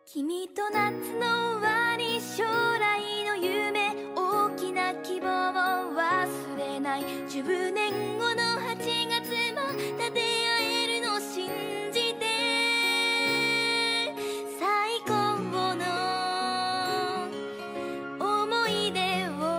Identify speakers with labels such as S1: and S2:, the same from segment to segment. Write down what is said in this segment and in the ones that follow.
S1: 君と夏の終わり、将来の夢、大きな希望を忘れない。10年後の8月また出会えるの信じて、最高の思い出を。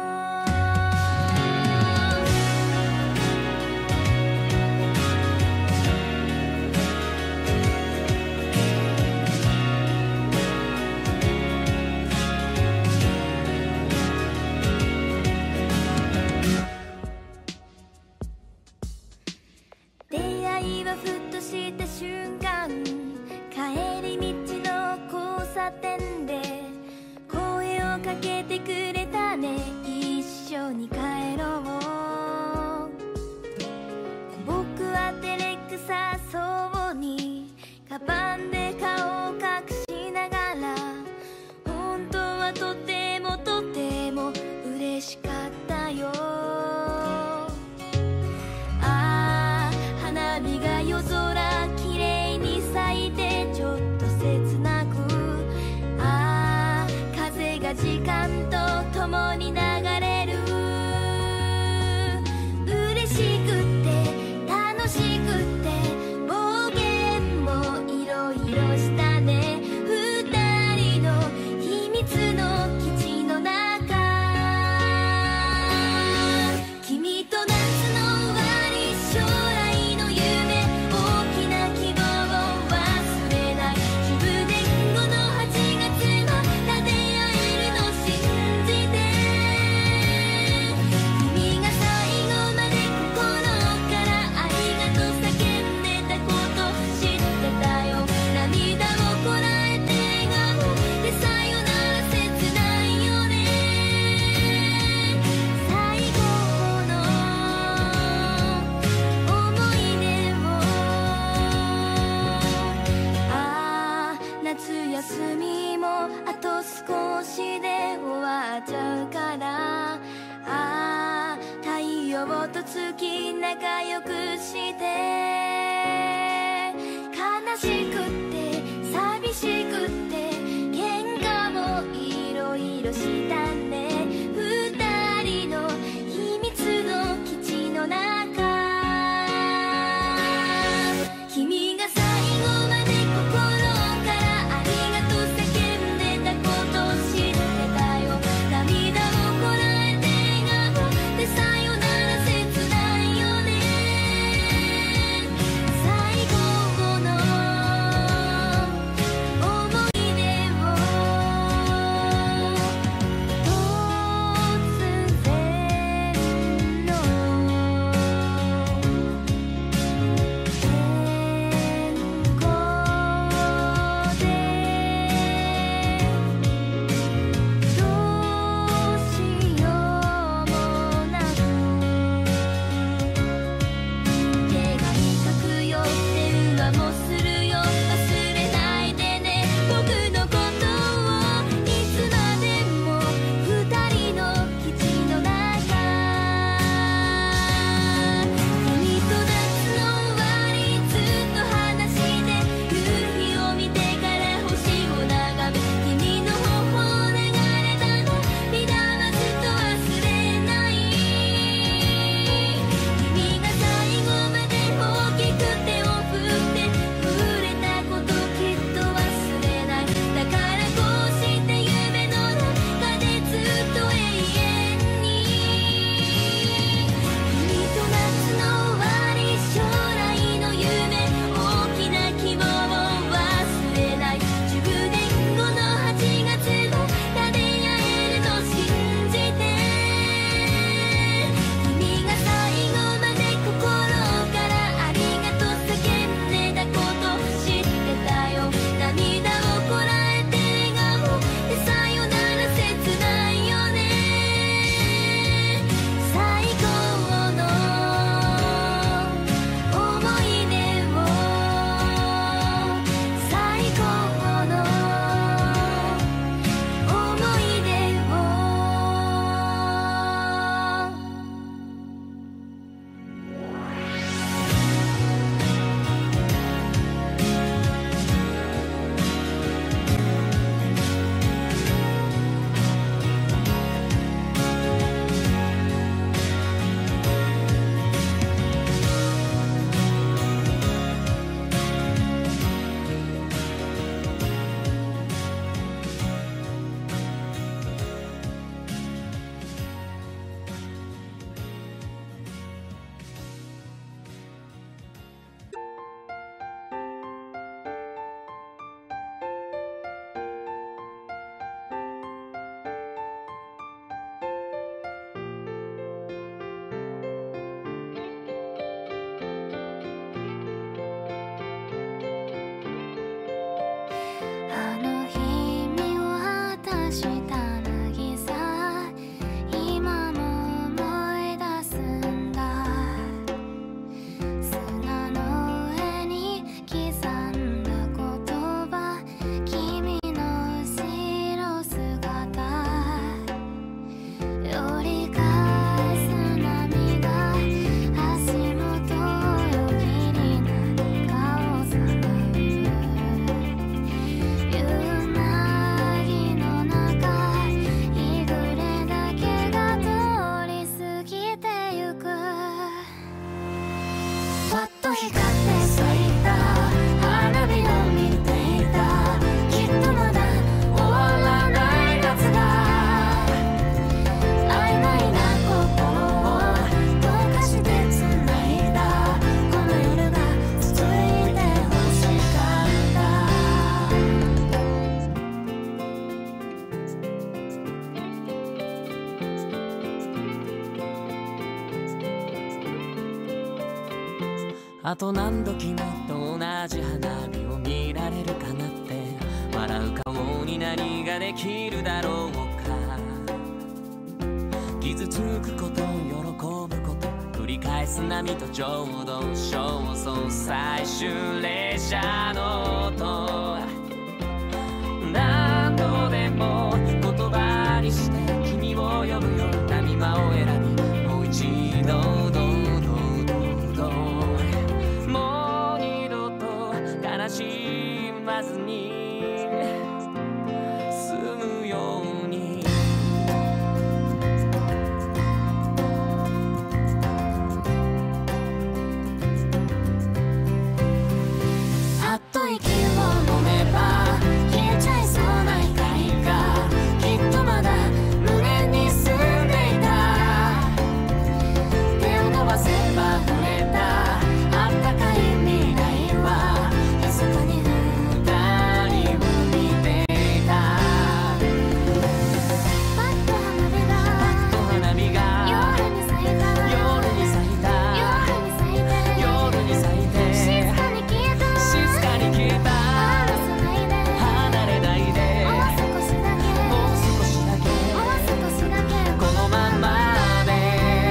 S1: 出会いはふとした瞬間、帰り道の交差点で声をかけてくれたね。一緒に帰ろう。僕は照れくさそうにカバンで顔を隠しながら、本当はとてもとても嬉しかったよ。花火が夜空きれいに咲いてちょっと切なく、風が時間と共に流れる。嬉しくって楽しくって冒険もいろいろしたね。二人の秘密の基地の中、君と夏の終わり、将来の夢、大きな希望を忘れない。10年後の8月また出会えるの信じて、君が最後まで心からありがとう叫んでたこと知ってたよ。涙をこらえて笑顔でさよなら切ないよね。最後の思い出を。夏休みもあと少しで終わっちゃうから、太陽と月仲良くして、悲しくって寂しくって喧嘩もいろいろしたね。二人の秘密の基地の中、君が最後まで心からありがとう叫んでたこと知ってたよ。涙をこらえて笑顔でさよなら切ないよね。
S2: あと何度君と同じ花火を見られるかなって、笑う顔に何ができるだろうか。傷つくこと喜ぶこと繰り返す波とちょうど焦燥最終列車の音、何度でも言葉にして君を呼ぶよ。波間を選びもう一度もう二度と悲しまずに済むように。あっと息を飲めば消えちゃいそうな光がきっとまだ胸に住んでいた。手を伸ばせば触れたあったかい未来は静かに二人を見ていた。パッと花火が夜に咲いた夜に咲いた夜に咲いて静かに消えた静かに消えた。離れないでもう少しだけこのままで。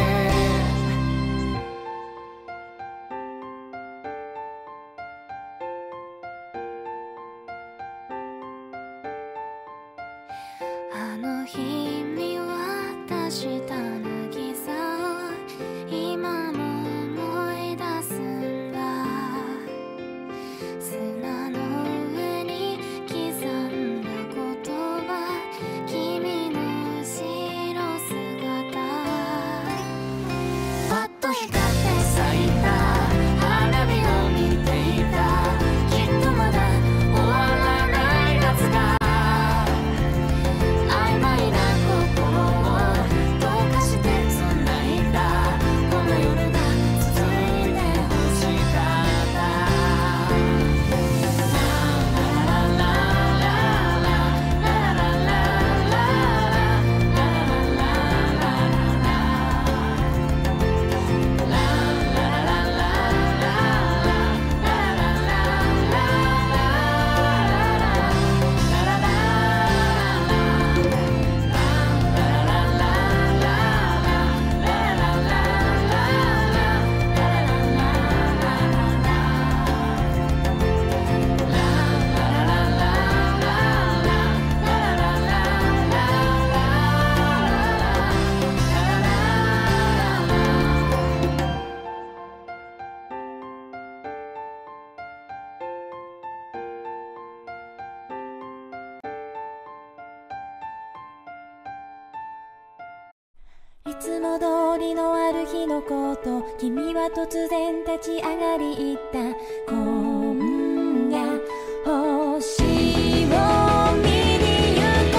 S2: あの日見渡した渚を今も思い出すんだ。砂の上に刻んだ言葉、君の後ろ姿。パッと光って咲いた花火を見ていた。きっとまだ終わらない夏が曖昧な心を溶かして繋いだ。この夜が続いて欲しかった。いつも通りのある日のこと、君は突然立ち上がり言った。今夜星を見に行こ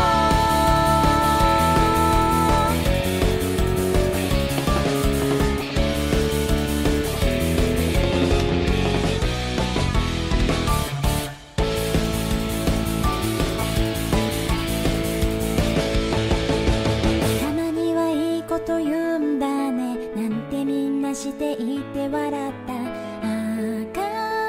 S2: たまにはいいこと言うんだねなんてみんなしていて笑った。明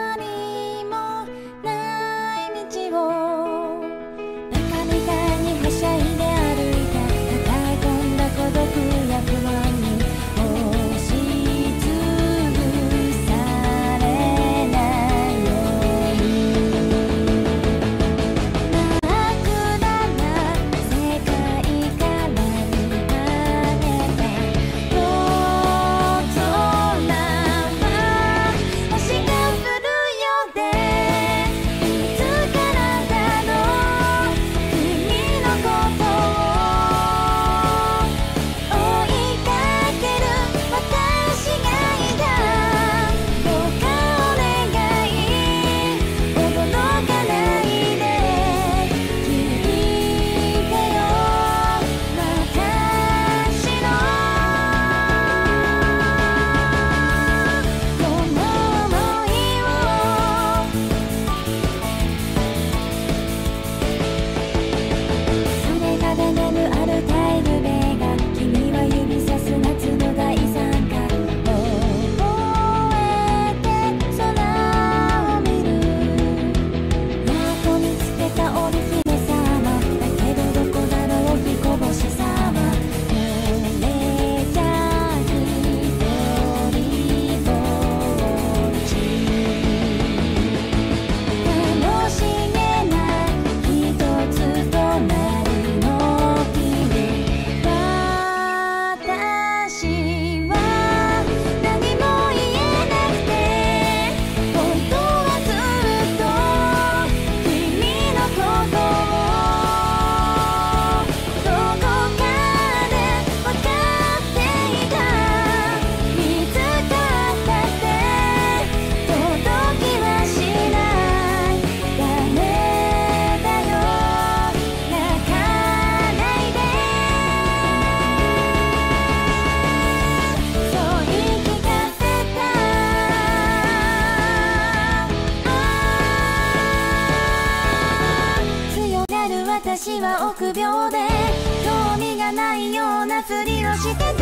S1: 私は臆病で興味がないようなふりをしてて、だ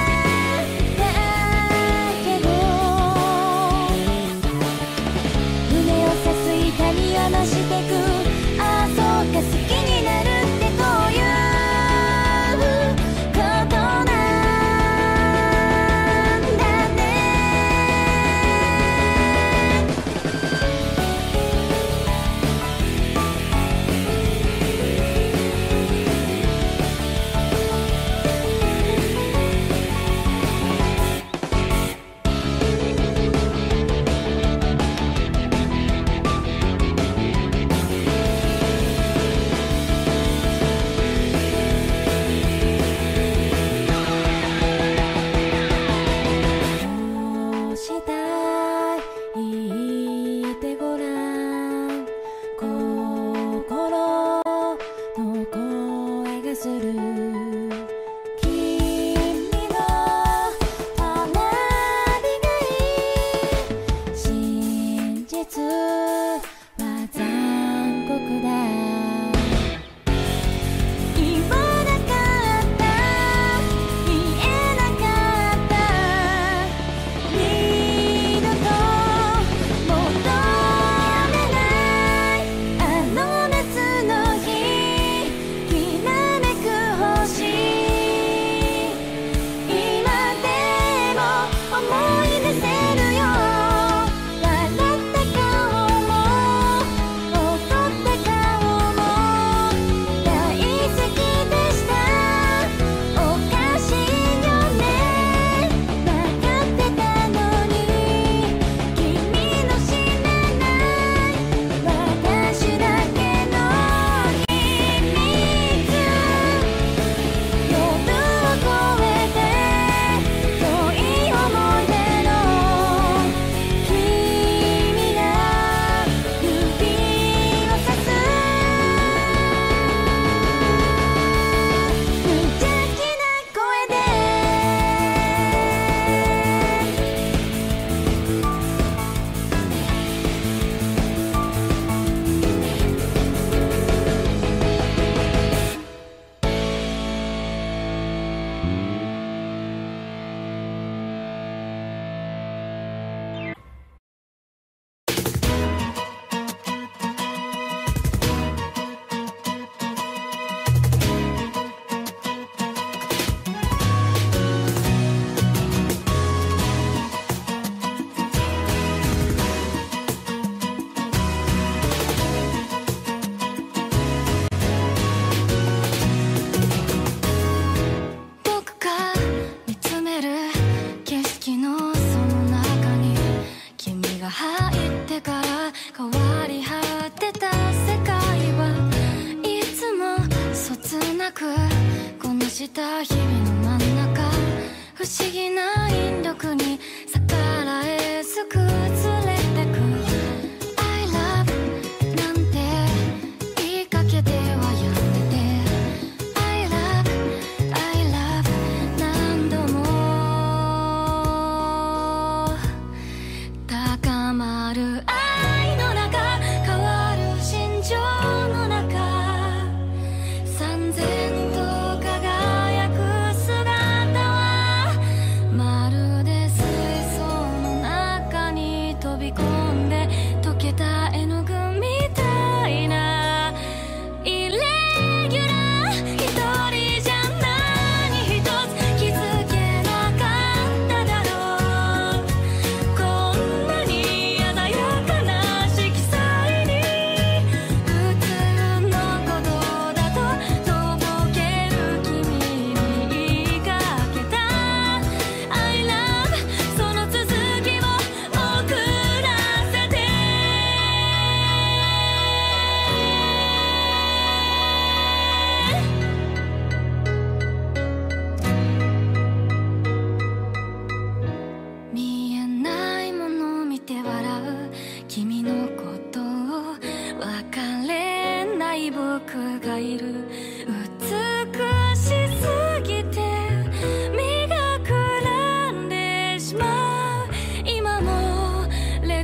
S1: けど胸を刺す痛みは増してく。ああそうか、好きになるってこういうことなんだね。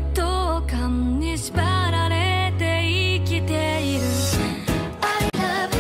S2: 縛られて生きている I love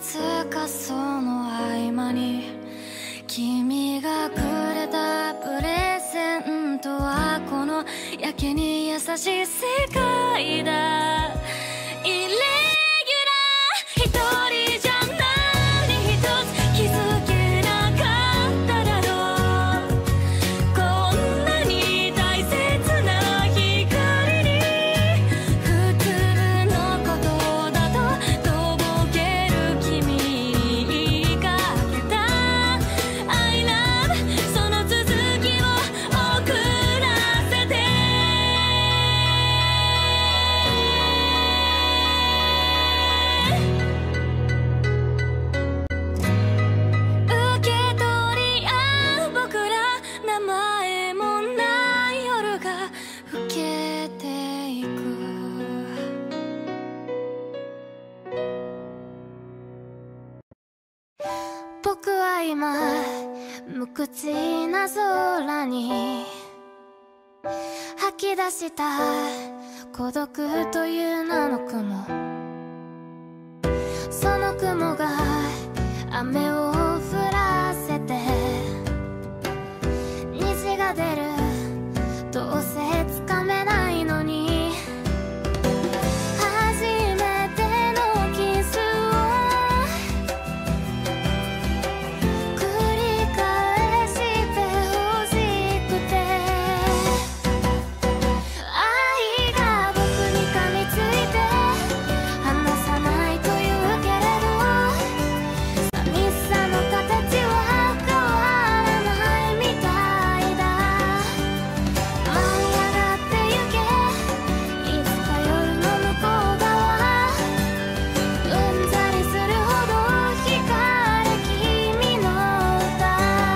S1: つかその合間に君がくれたプレゼントはこのやけに優しい世界だ。イレギュラー一人じゃ何一つ気づけなかっただろう。こんなに大切な光に普通のことだととぼける君にかけた I love その続きを送らせて。受け取り合う僕ら、名前もない夜が更けていく。僕は今無口な空に吐き出した孤独という名の雲。その雲が雨を降らせて虹が出る。どうせつかめないのに初めてのキスを繰り返してほしくて。愛が僕に噛みついて離さないというけれど、寂しさの形は変わらないみたいだ。舞い上がってゆけ、いつか夜の向こう側。うんざりするほど光る君の歌。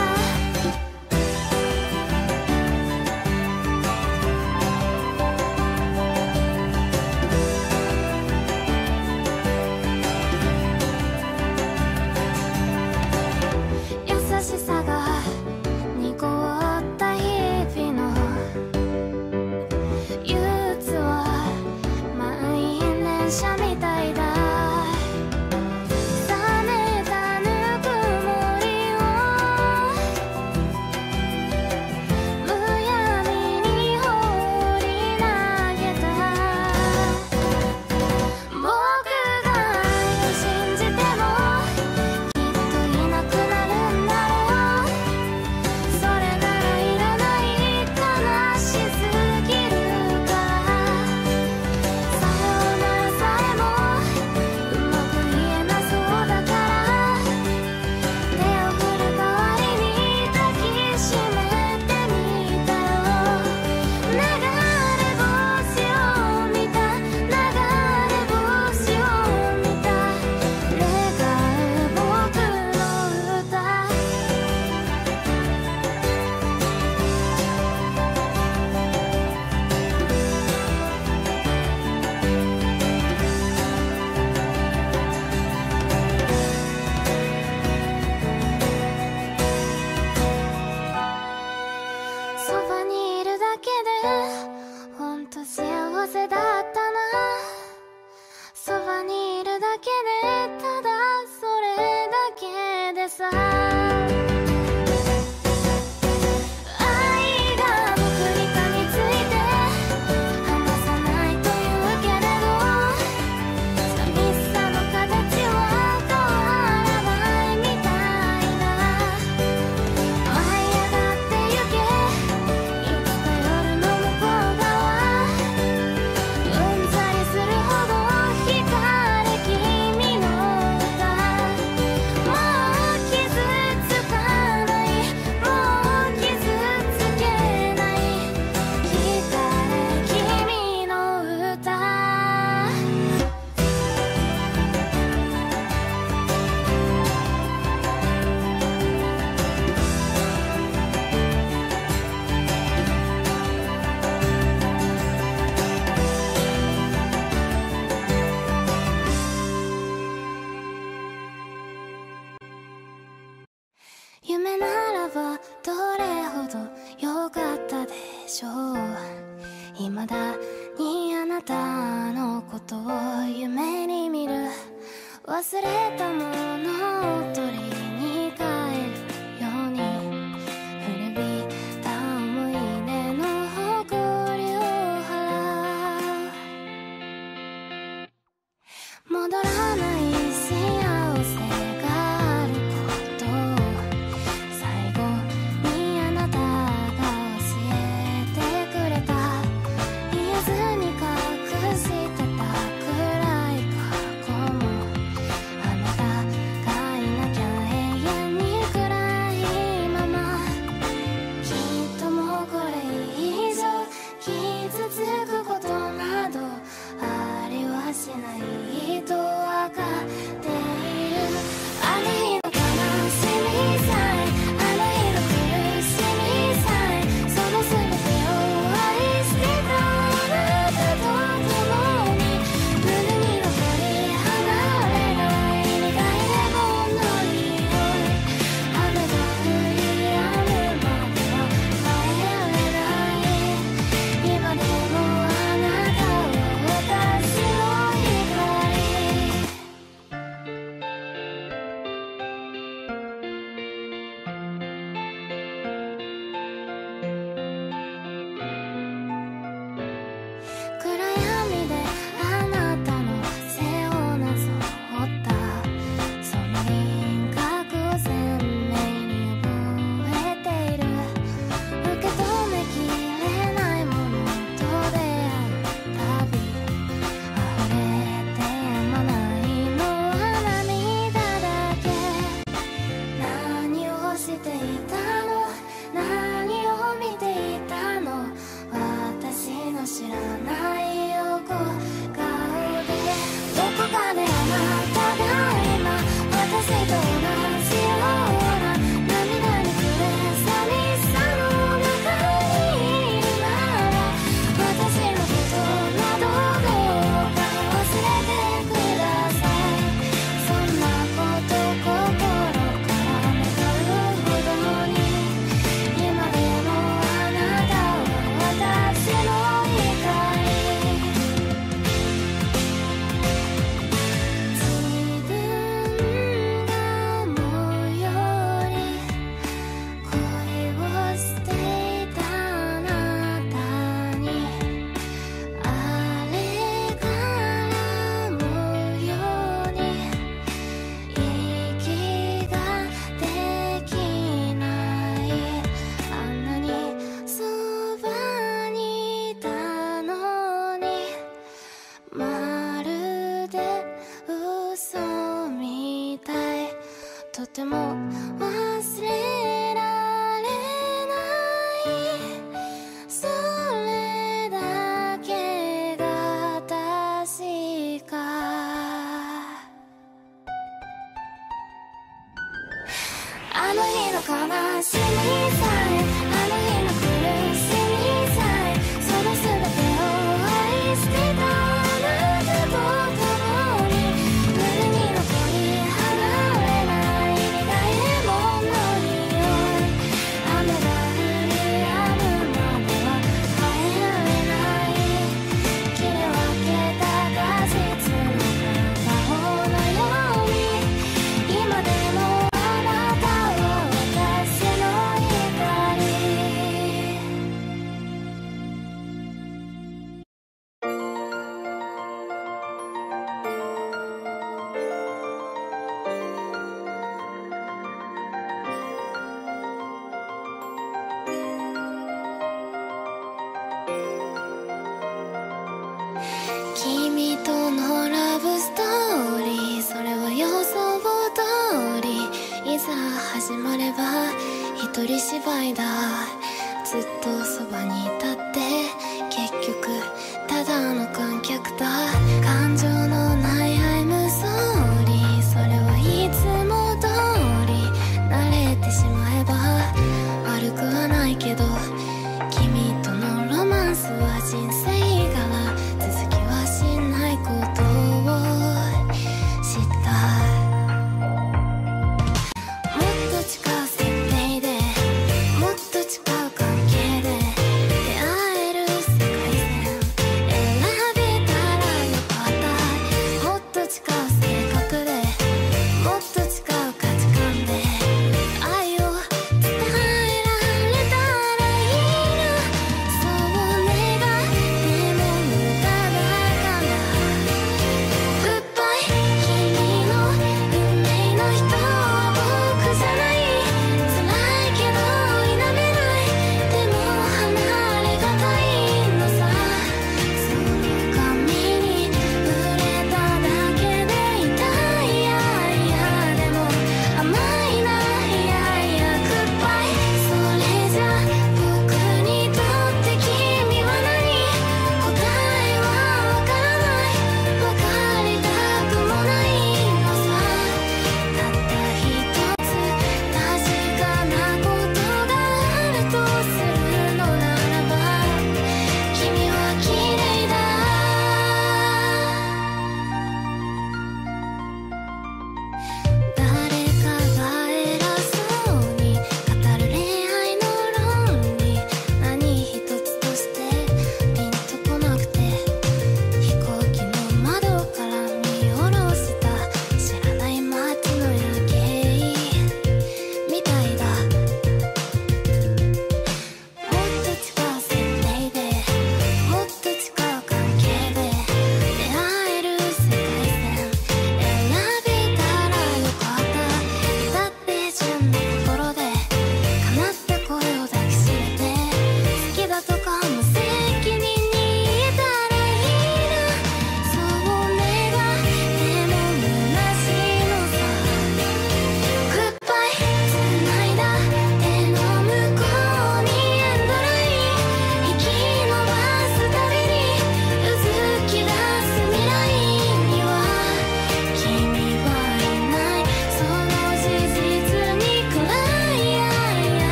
S1: 優しさが濁った日々の憂鬱は満員電車みたいだ。冷めたぬくもりをむやみに放り投げた。僕が愛を信じてもきっといなくなるんだろう。それならいらない、悲しすぎるから。さようならさえもうまく言えなそうだから、手を振る代わりに抱きしめてみたよ。流れ星を見た、流れ星を見た、願う僕の歌。そばにいるだけでほんと幸せだったな。そばにいるだけでただそれだけでさ。愛が僕に噛みついて離さないというけれど、寂しさの形は変わらないみたいだ。舞い上がってゆけ、いつか夜の向こう側。うんざりするほど光る君の歌。もう傷つかない、もう傷つけない、光る君の歌。夢ならばどれほどよかったでしょう。未だにあなたのことを夢に見る
S2: 忘れたものを取りに帰るように古びた思い出の誇りを払う。戻らない幸せがあることを最後にあなたが教えてくれた。言えずに隠してた暗い過去もあなたがいなきゃ永遠に暗いまま。きっともうこれ以上傷つくことなどありはしないとわかっている。あの日の悲しみさえあの日の苦しみさえその全てを愛してたあなたと共に胸に残り離れない苦いレモンの匂い。雨が降り止むまでは帰れない今でもあなたは私の光。暗闇であなたの背をなぞったその輪郭を鮮明に覚えている。受け止めきれないものと出会うたび溢れてやまないのは涙だけ。何をしていたの何を見ていたの私の知らない横顔でどこかであなたが今私と同じような涙に暮れ寂しさの中にいるなら私のことなどどうか忘れてください。そんなこと心から願うほどに今でもあなたは私の光。自分が思うより恋をしていたあなたにあれから思うように息ができない。あんなにそばにいたのにまるで嘘みたい。とても忘れられないそれだけが確か。あの日の悲しみさえあの日の苦しみさえその全てを愛してたあなたと共に胸に残り離れない苦いレモンの匂い。雨が降り止むまでは帰られない切り分けた果実の片方のように今でもあなたは私の光。君とのラブストーリーそれは予想通りいざ始まれば一人芝居だ。ずっとそばにいたって結局ただの観客だ。感情のないI'm sorryそれはいつも通り慣れてしまえば悪くはないけど君とのロマンスは人生柄続きはしないことを知った。もっと近い設定でもっと近い関係で出会える世界線選べたらよかった。もっ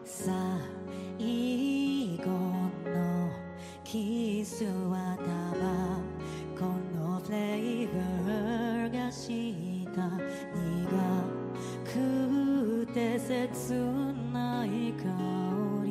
S3: 最後のキスはタバコのフレーバーがした苦くて切ない香り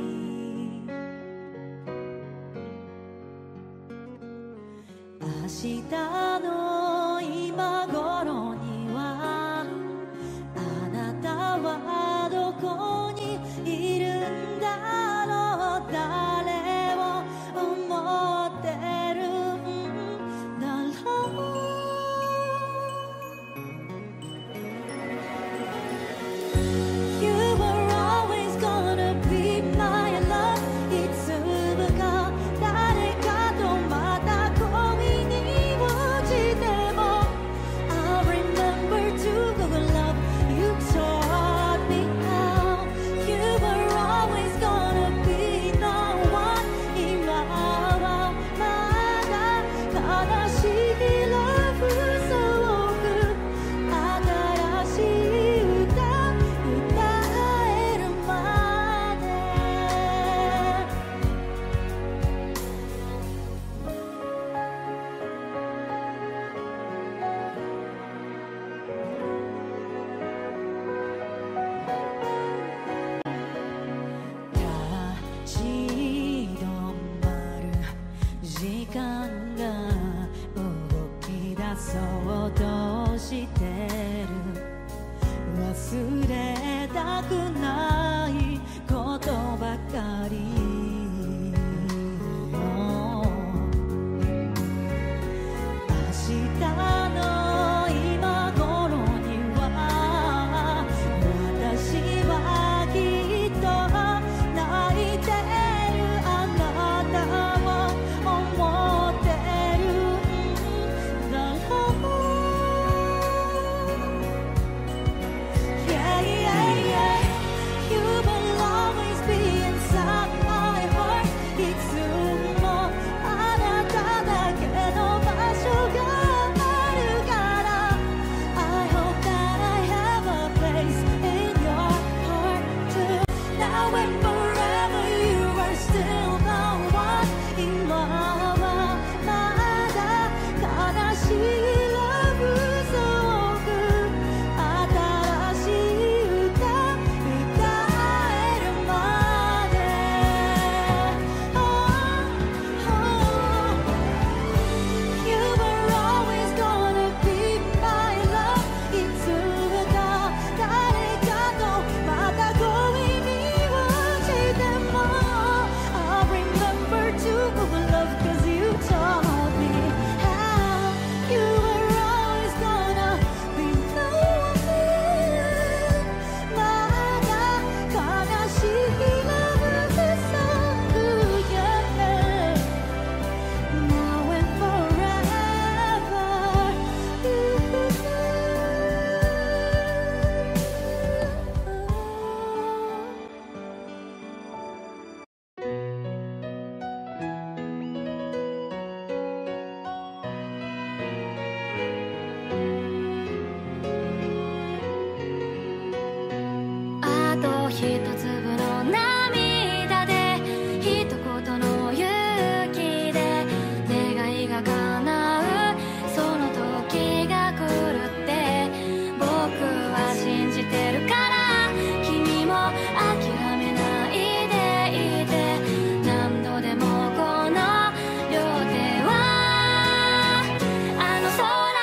S3: 明日の今頃にはあなたはどこにいるんだろう誰を思ってるんだろう You were always gonna be my love いつか誰かとまた恋に落ちても I'll remember to love you taught me how You were always gonna be the one 今はまだ悲しい love ソング新しい歌歌えるまで立ち止まる時間が動き出そうとしてる忘れたくないことばかり明日の今頃には私はきっと泣いてるあなたを思ってるんだろう Yeah, yeah, yeah You will always be inside my heart いつもあなただけの場所があるから I hope that I have a place in your heart too Now and forever you are still the one 今はまだ悲しい love song 新しい歌歌えるまで Oh, oh You were always gonna be my love いつか誰かとまた恋に落ちても I'll remember to love cause you taught me how You were always gonna be the one まだ悲しい love song yeah Now and foreverあと一粒の涙で一言の勇気で願いが叶うその時が来るって僕は信じてるから君も諦めないでいて何度でもこの両手はあの空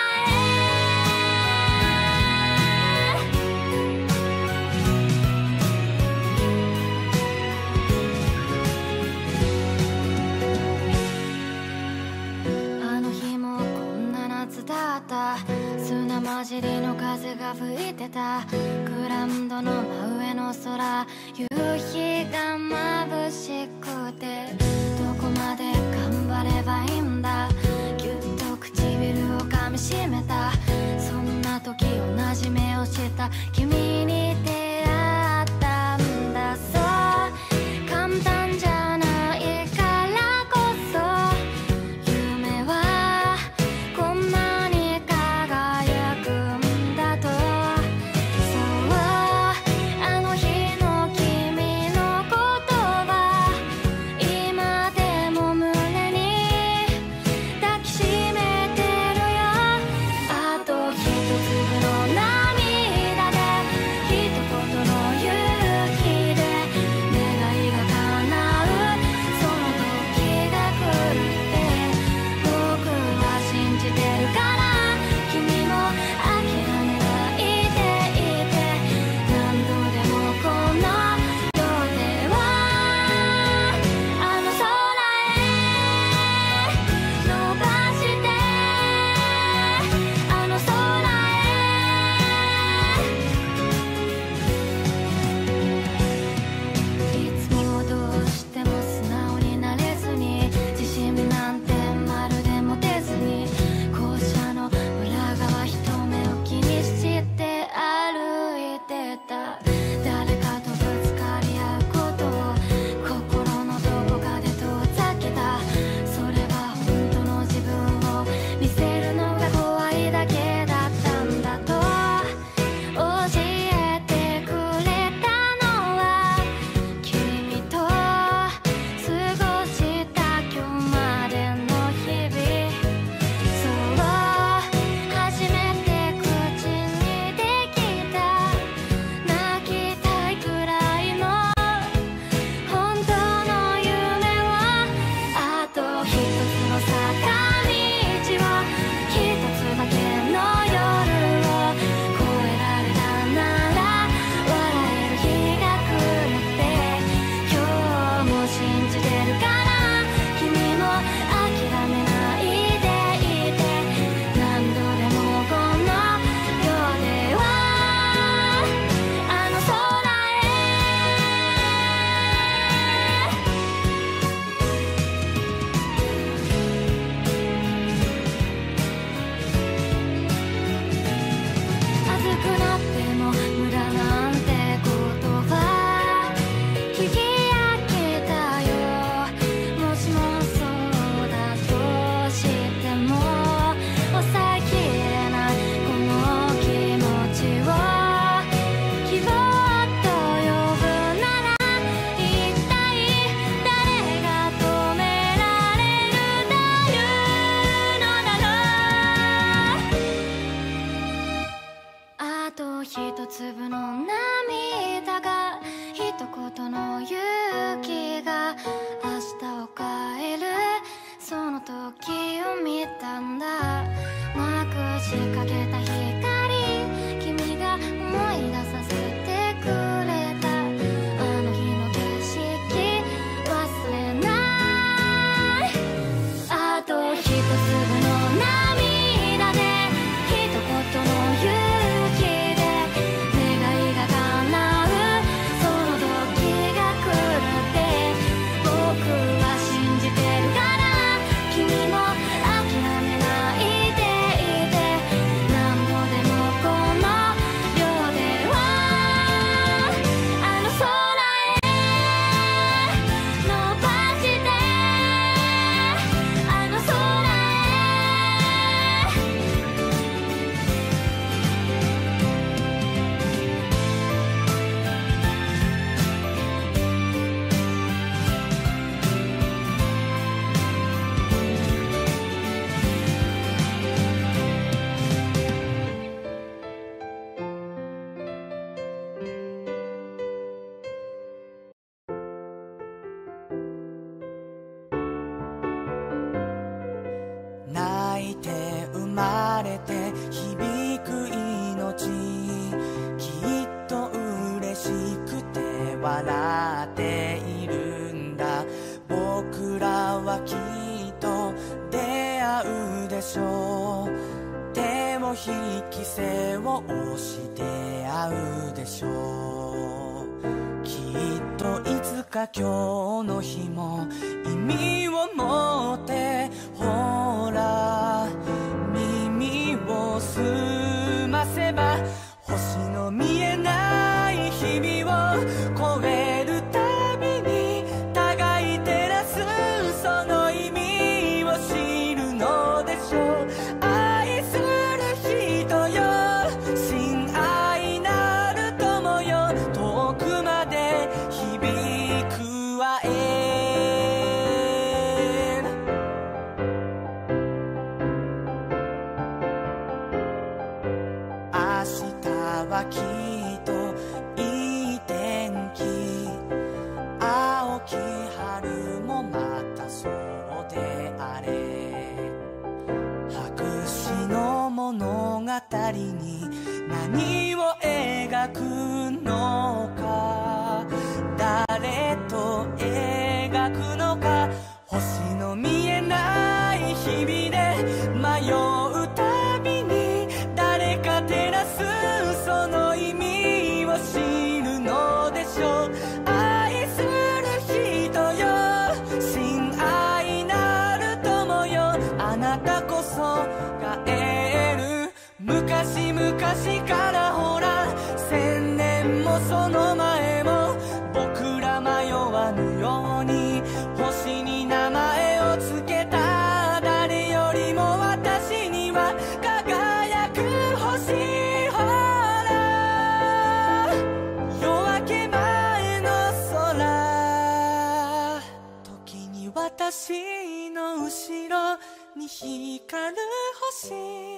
S3: あの日もこんな夏だった砂混じりの風が吹いてたグラウンドの真上の空夕日が眩しくてどこまで頑張ればいいんだぎゅっと唇を噛みしめたそんな時同じ目をした君に出会ったんだそう簡単じゃないからこそ夢はこんなに輝くんだとそうあの日の君
S2: を見たんだ。なくしかけた光、君が思い出させてくれた。あの日の景色忘れない。あと一粒の涙で一言の勇気で願いが叶う、その時が来るって僕は信じてるから、君も諦めないでいて。何度でもこの両手はあの空へ伸ばしてあの空へ。
S4: 泣いて生まれて響く命、きっと嬉しくて笑っているんだ。僕らはきっと出会うでしょう。手を引き背を押して会うでしょう。きっといつか今日の日も意味を持ってほら耳を澄ませば星の見えない日々を越えるたびに互い照らすその意味を知るのでしょう。愛する人よ、親愛なる友よ、遠くまで響くわ明日はきっといい天気、青き春もまたそうであれ。白紙の物語に何を描くのか、誰と描くのか、星の見えない日々で迷うたびに誰か照らすその意味を知るのでしょう。愛する人よ、親愛なる友よ、あなたこそが得る。昔々からほら1000年もその前も僕ら迷わぬように星に名前をつけた。誰よりも私には輝く星、ほら夜明け前の空、時に私の後ろに光る星、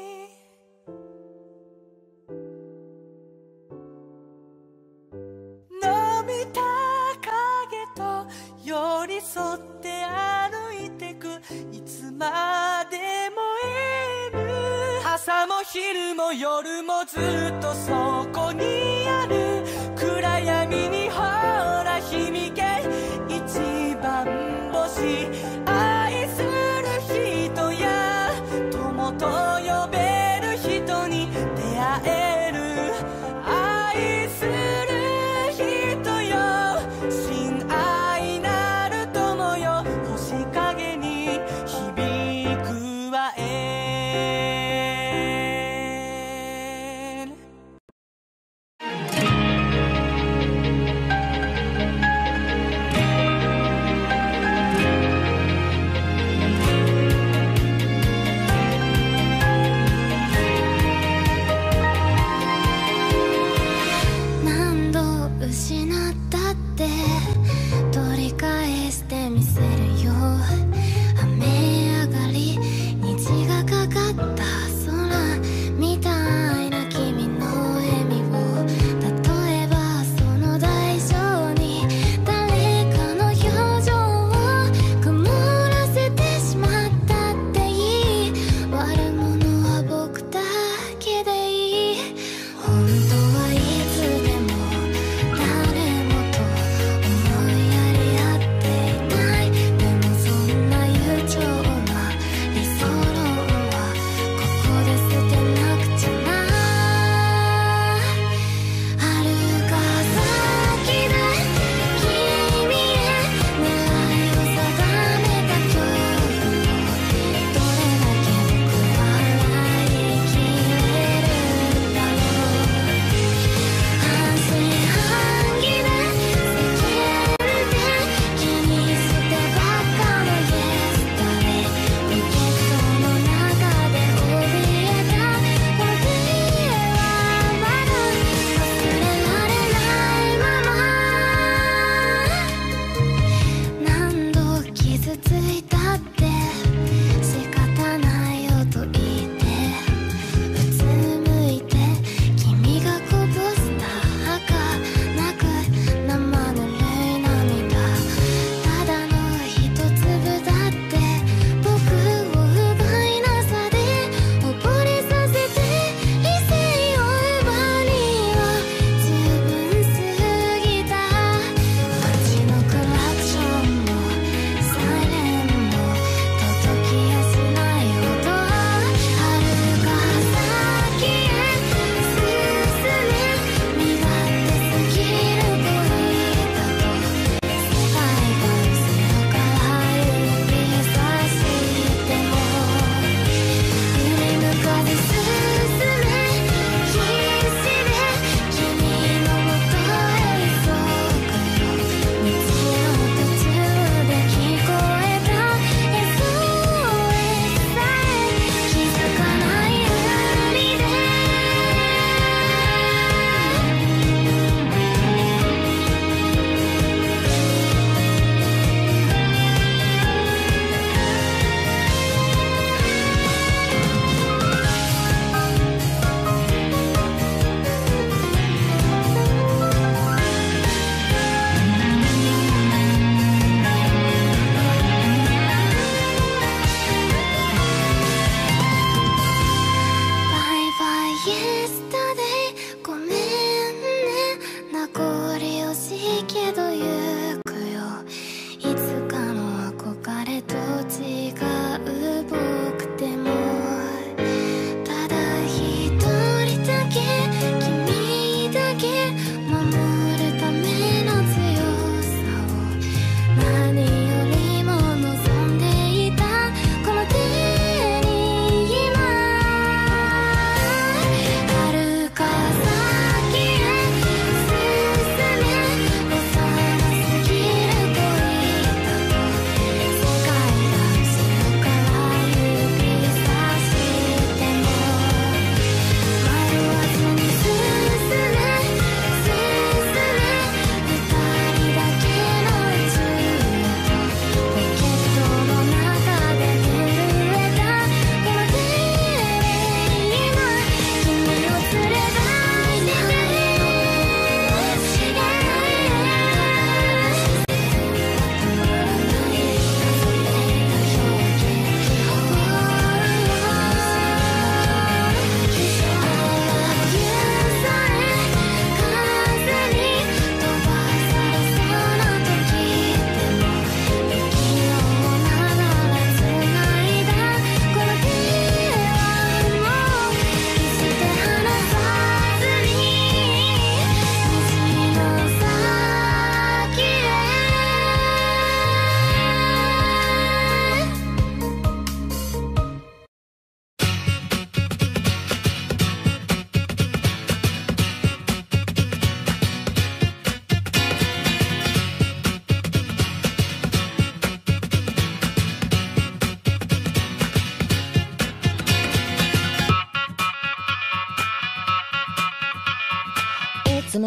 S4: 伸びた影と寄り添って歩いてく、いつまでもいる。朝も昼も夜もずっとそこにある。暗闇にほら響け一番星、愛する人や友と呼べる人に出会える。愛する人よ、親愛なる友よ、星影に響くわ
S2: 何度失ったって取り返してみせるよ。雨上がり虹がかかった空みたいな君の笑みを、例えばその代償に誰かの表情を曇らせてしまったっていい。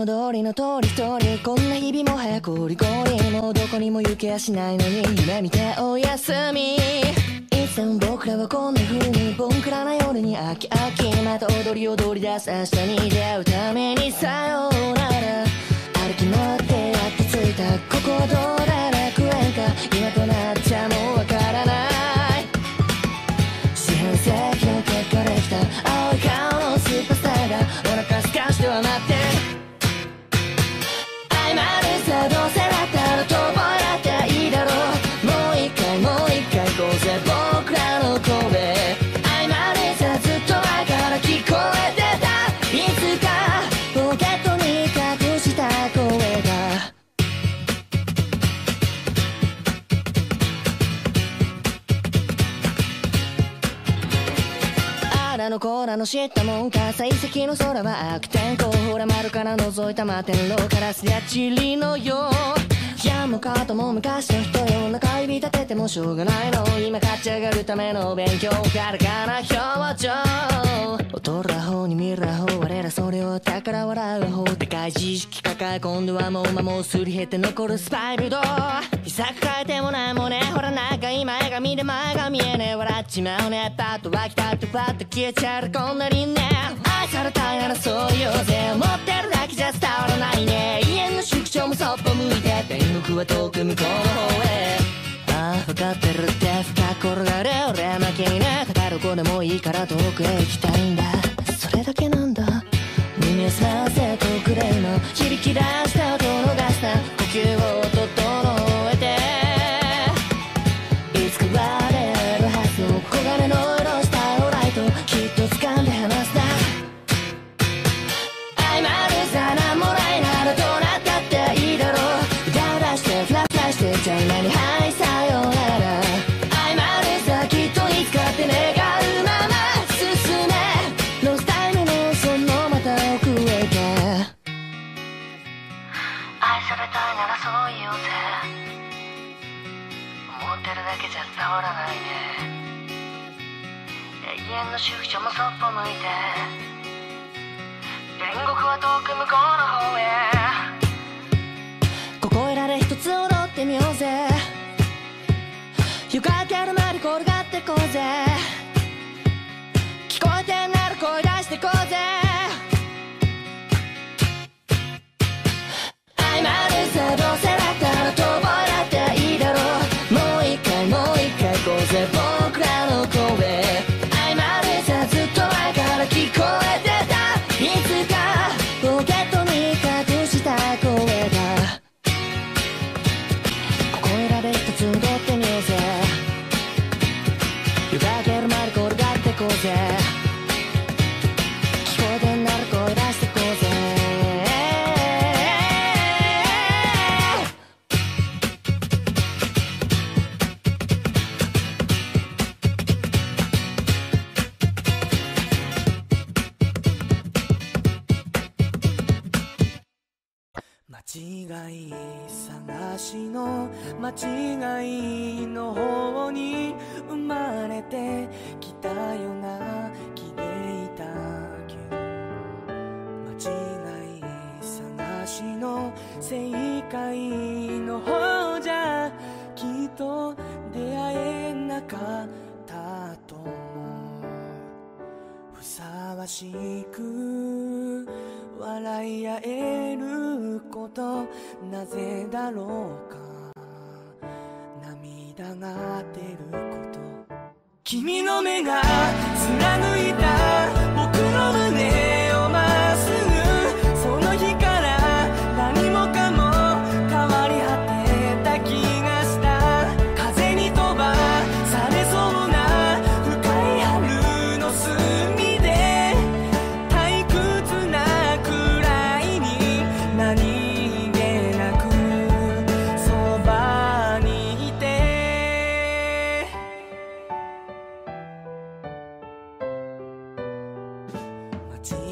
S5: も通りの通り一人こんな日々も早くゴリゴリもうどこにも行けやしないのに夢見ておやすみいつでも僕らはこんな風にボンクラな夜に飽き飽きまた踊り踊り出す明日に出会うためにさようなら歩き回ってやっと着いたここはどうだ楽園か今となっちゃもうわからない四半世紀の結果できた青い顔のスーパースターがお腹すかしては待って愛まるさどうせだったら遠吠えだっていいだろうもう一回もう一回こうぜ僕らの声愛まるさずっと前から聞こえてたいつかポケットに隠した声があらのこらの知ったもんか幸先の空は悪天候ほら丸から覗いた摩天楼からすりゃチリのよういやもうかとも昔の人よ中指立ててもしょうがないの今勝ち上がるための勉強からかな表情劣る方に見る方我らそれを宝笑う方でかい知識抱え今度はもう間もすり減って残るスパイルド秘策変えてもないもんねほらなんか今絵が見で前が見えねえ笑っちまうねパッと湧き立ってパッと消えちゃうこんなにね愛されたいならそう言おうぜ思ってるだけじゃ伝わらないね家の宿長もそっぽ向いて天国は遠く向こうの方へああ分かってるって深く転がる俺負けにね語る子でもいいから遠くへ行きたいんだそれだけなんだ耳を澄ませとくれ今響き出した音を逃した呼吸を整えていつか割れるはずの黄金の色したオーライトきっと掴んで離すな愛まるさなんもないならどうなったっていいだろうダウ出してフラフラしてじゃ今にはいさようなら愛まるさきっといつかって願うまま進めロスタイムのそのまた奥へ行け愛されたいならそう言おうぜ思ってるだけじゃ伝わらないね永遠の宿舎もそっぽ向いて天国は遠く向こうの方へここいらで一つ踊ってみようぜ床明けるまで転がってこうぜ聞こえてんなら声出してこうぜ愛まるさどうせだったら遠吠えだっていいだろうもう一回もう一回こうぜ僕らの声愛まるさずっと前から聞こえてたいつかポケットに隠した声がここいらで一つ踊ってみようぜ床明けるまで転がってこうぜ聞こえてんなら声出してこうぜ
S4: 間違い探しの間違いの方に生まれてきたような気でいたけど間違い探しの正解の方じゃきっと出会えなかったと思うふさわしく笑い合えることなぜだろうか涙が出ること君の目が貫いた僕の胸をまっすぐその日から何もかも変わり果てた気がした風に飛ばされそうな深い春の隅で退屈なくらいに何気なくそばにいて間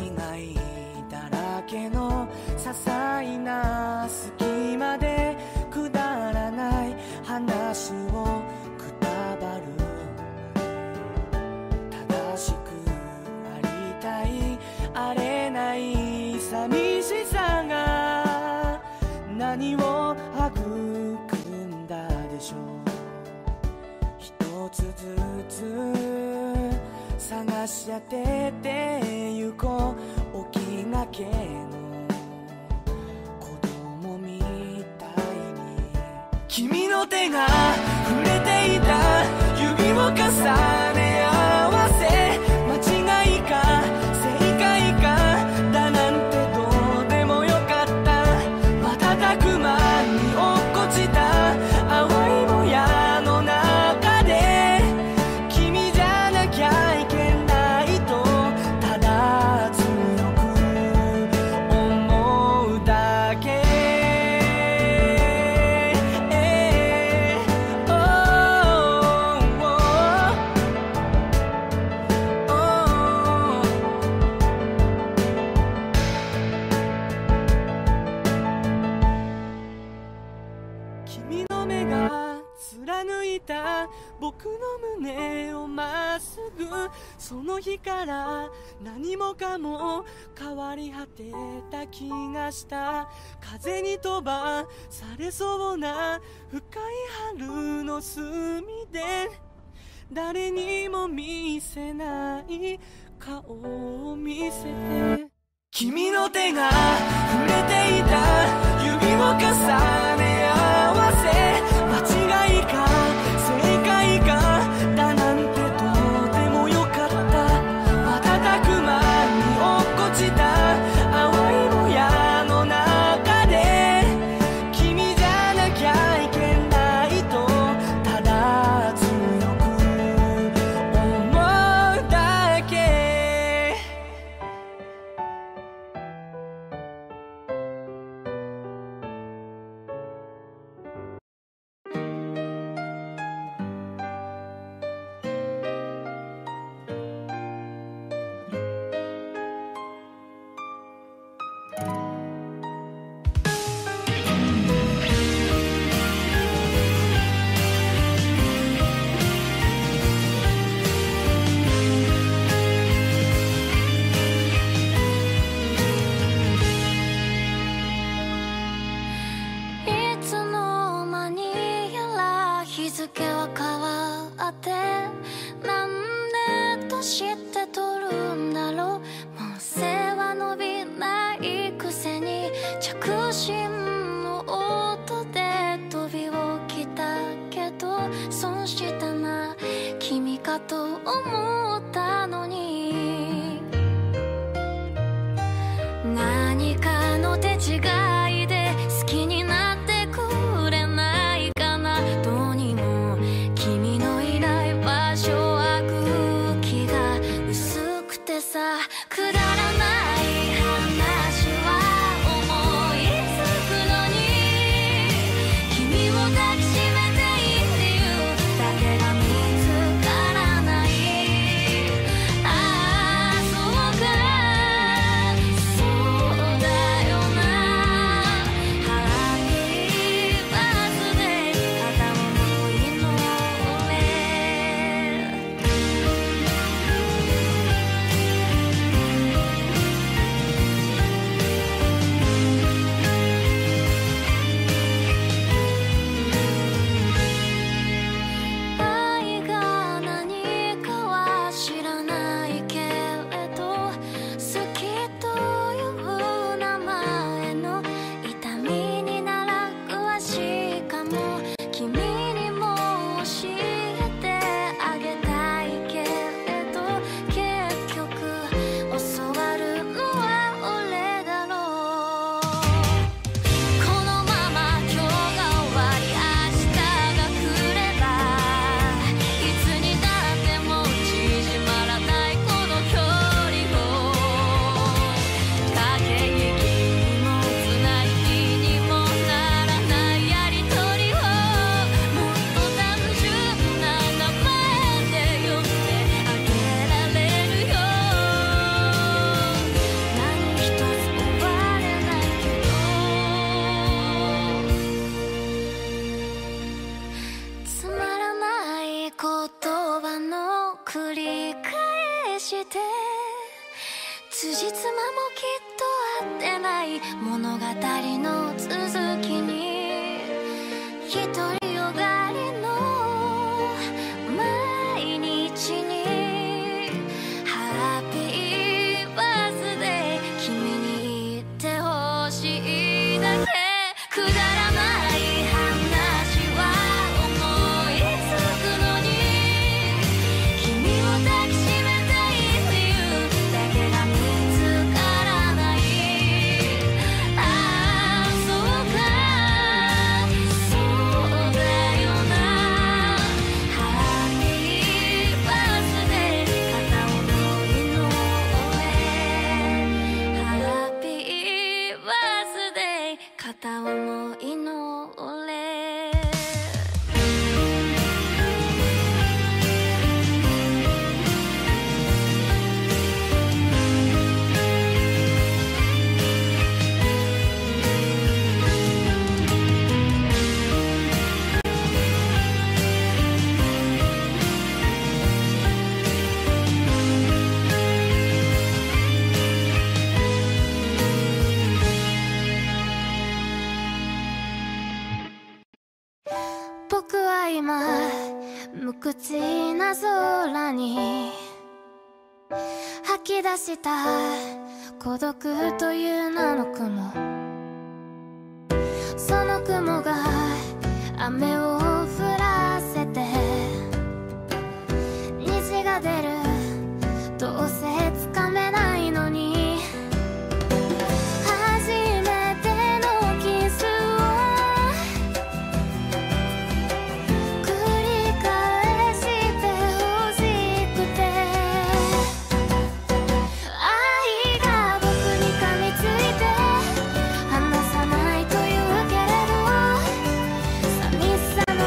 S4: みを育んだでしょう。一つずつ探し当ててゆこう、起きがけの子供みたいに。君の手が触れていた指を重ね合わせ、間違いか正解かだなんてどうでもよかった。瞬く間に落っこちた淡いもやの中で、君じゃなきゃいけないとただ強く思うだけ。君の目が貫いた僕の胸をまっすぐ、その日から何もかも変わり果てた気がした。風に飛ばされそうな深い春の隅で、誰にも見せない顔を見せて、君の手が触れていた指を重ね合わせ、間違いか正解かだなんてどうでもよかった。瞬く間に落っこちた淡いもやの中で、君じゃなきゃいけないとただ強く思うだけ。
S2: いつの間にやら日付は変わって、なんで年って取るんだろう。もう背は伸びないくせに着信の音で飛び起きたけど、損したな君かと思ったのに、何かの手違いで好きになってくれないかな。どうにも君のいない場所は空気が薄くてさ、くだらない話は思いつくのに、君を抱きしめていい理由だけが見つからない。ああそうか、そうだよな。ハッピーバースデー片思いの俺。愛が何かは知らないけれど、好きと呼ぶ名前の痛みになら詳しいかも。君にも教えてあげたいけれど、結局教わるのは俺だろう。このまま今日が終わり明日が来れば、いつになっても縮まらないこの距離を、駆け引きにも綱引きにもならないやりとりを、もっと単純な名前で呼んであげられるよ。何一つ終われないけど、つまらない言葉の繰り返して、辻褄もきっと合ってない物語の続きに
S1: 独りよがりの毎日にハッピーバースデー君に言ってほしいだけくだらない話は思いつくのに君を抱きしめたい理由だけが見つからないああそうかそうだよなハッピーバースデー片思いの俺ハッピーバースデー片思いの俺僕は今無口な空に吐き出した孤独という名の雲その雲が雨を降らせて虹が出るどうせつかめないのに初めてのキスを繰り返してほしくて愛が僕に噛みついて離さないというけれど寂しさ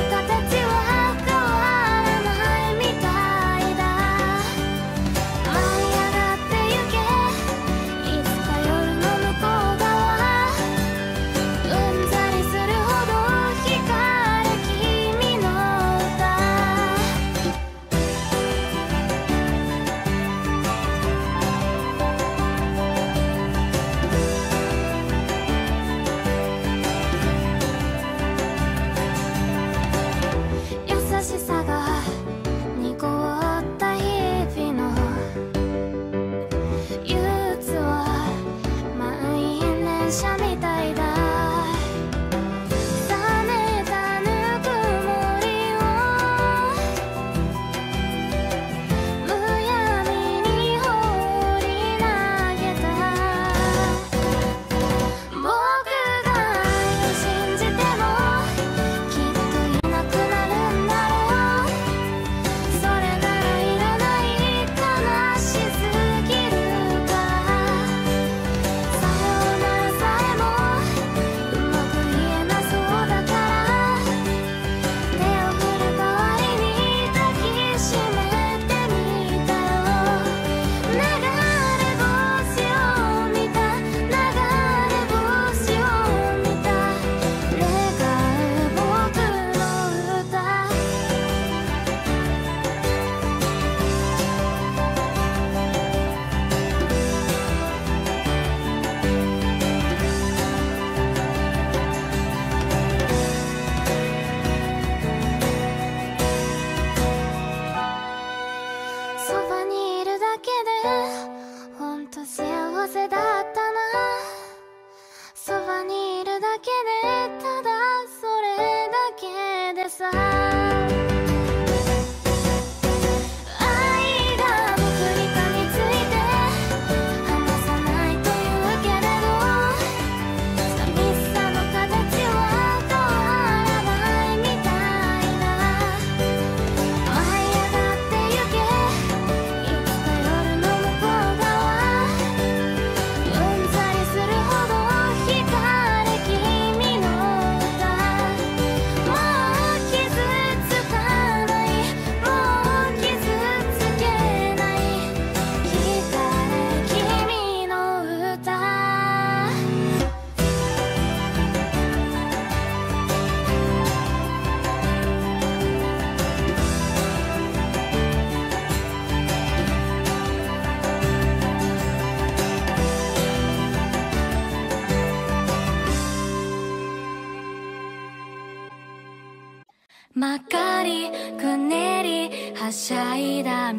S1: まかりくねりはしゃいだ道、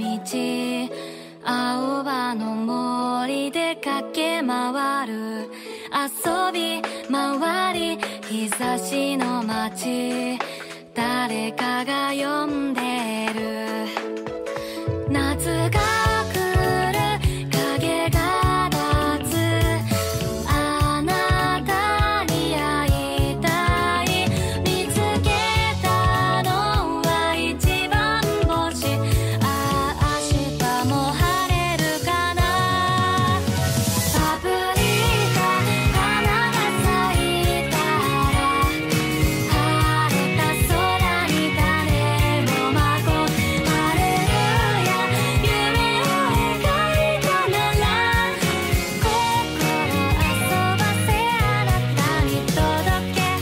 S1: 青葉の森で駆け回る、遊び回り日差しの街、誰かが呼んでる。夏が来る影が立つ、あなたに会いたい、見つけたのは一番星、ああ明日も晴れるかな。パプリカ花が咲いたら、晴れた空に種をまこう、ハレルヤ夢を描いたなら、心遊ばせあなたに届け。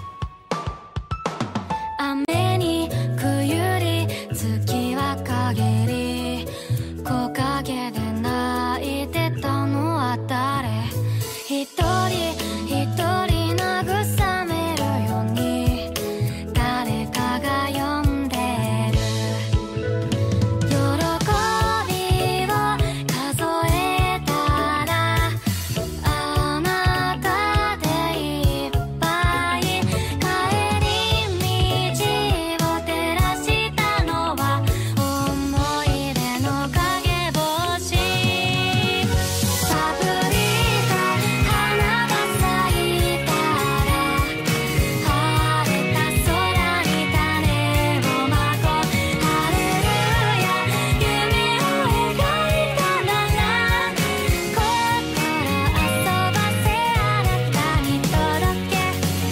S1: 雨に冬り月は陰り、木陰で泣いてたのは誰、一人一人慰めるように誰かが呼んでる。喜びを数えたら、あなたでいっぱい、帰り道を照らしたのは思い出の影星。パプリカ花が咲いたら、晴れた空に種をまこう、ハレルヤ夢を描いたなら、心遊ばせあなたに届け。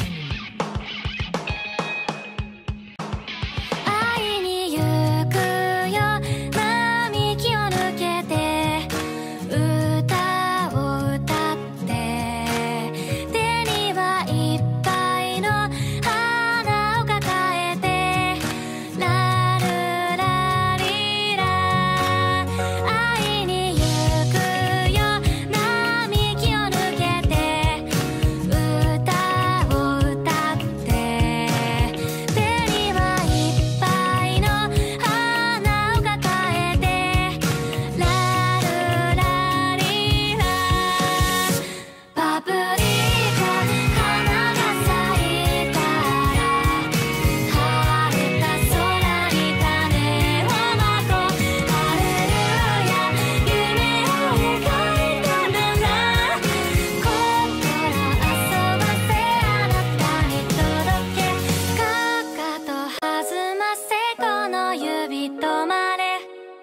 S1: 会いに行くよ並木を抜けて、歌を歌って手にはいっぱいの花を抱えて、ラルラリラ。会いに行くよ並木を抜けて、歌を歌って手にはいっぱいの花を抱えて、ラルラリラ。パプリカ花が咲いたら、晴れた空に種をまこう、ハレルヤ夢を描いたなら、心遊ばせあなたに届け。かかと弾ませこの指止まれ。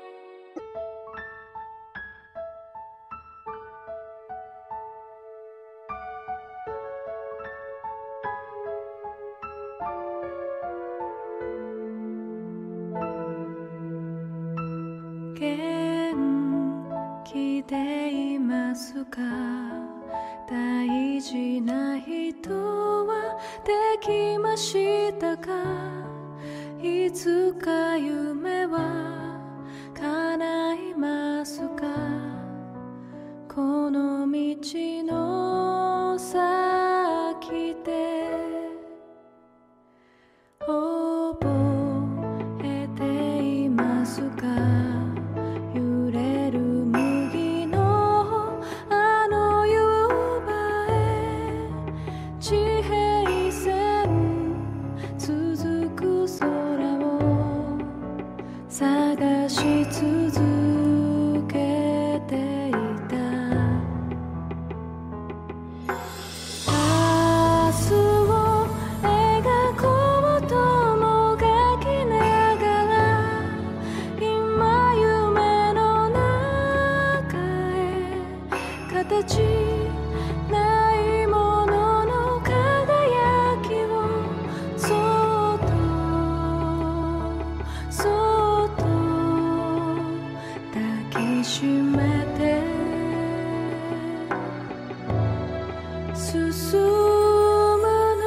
S3: 元気でいますか、大事な人はできましたか、いつか夢は叶いますか、この道の先で覚えていますか、揺れる麦のあの夕場へ、地平線続く空を探し続けていた。明日を描こうともがきながら、今夢の中へ、形ないものの輝きをそっとそっと抱きしめて進むの。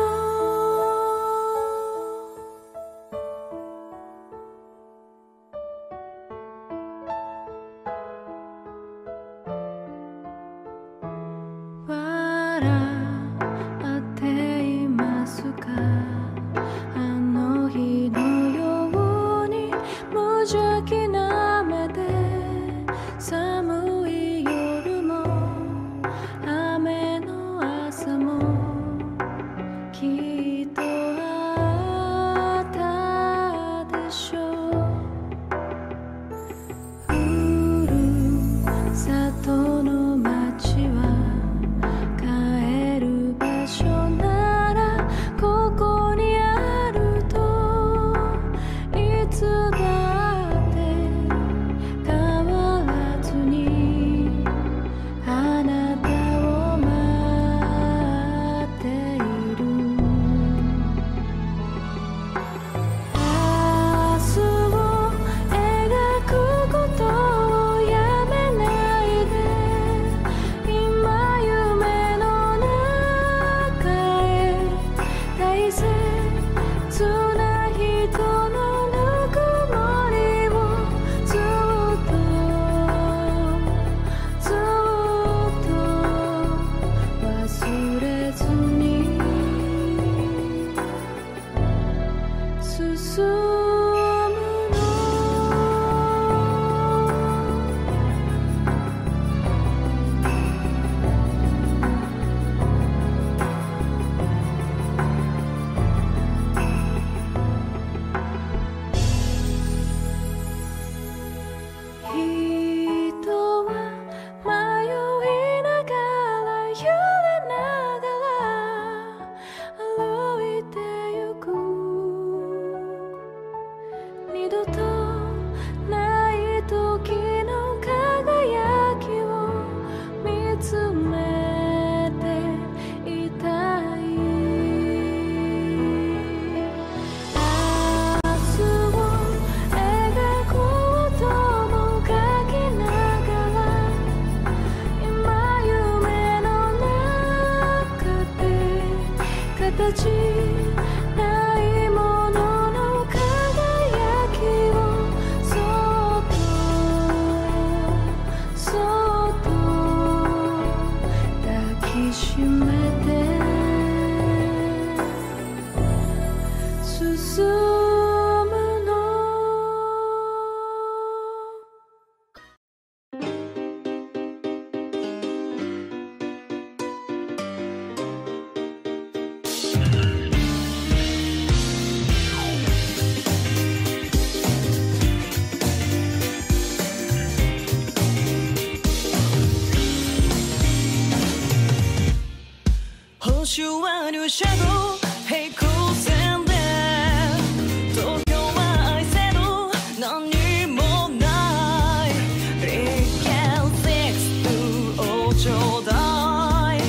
S3: 笑っていますか、あの日の
S5: 星は入射の平行線で東京は愛せど何もないリケン6をちょうだい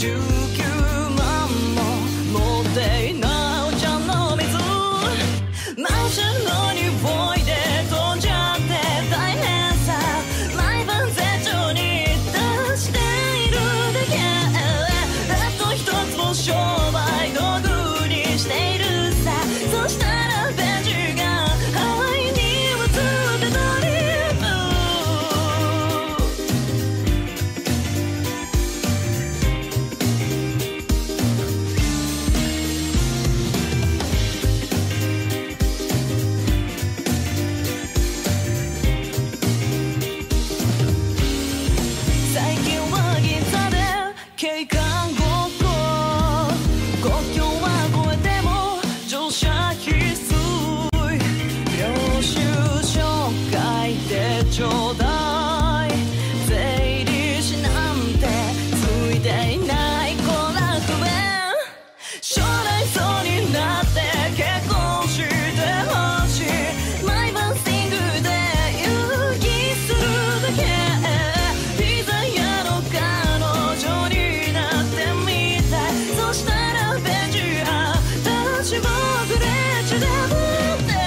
S5: 19万も持っていないお茶の水マンションの匂いで飛んじゃって大変さ毎晩絶頂に出しているだけ商売道具にしているさそしたらベンチがハワイに移ってたり最近は銀座で景観国境は越えても乗車必須領収書書いてちょうだい税理士なんてついていない子楽園将来そうになって結婚してほしい毎晩シングルで遊戯するだけピザ屋の彼女になってみたいそしたら私僕でちゃダメって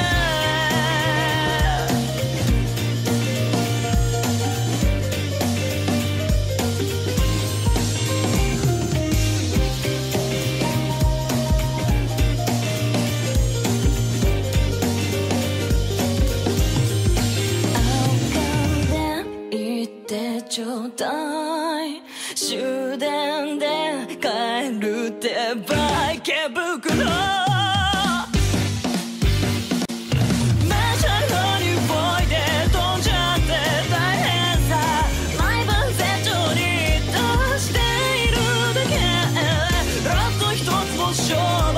S5: 青缶で行ってちょうだい終電で帰るってば池袋sure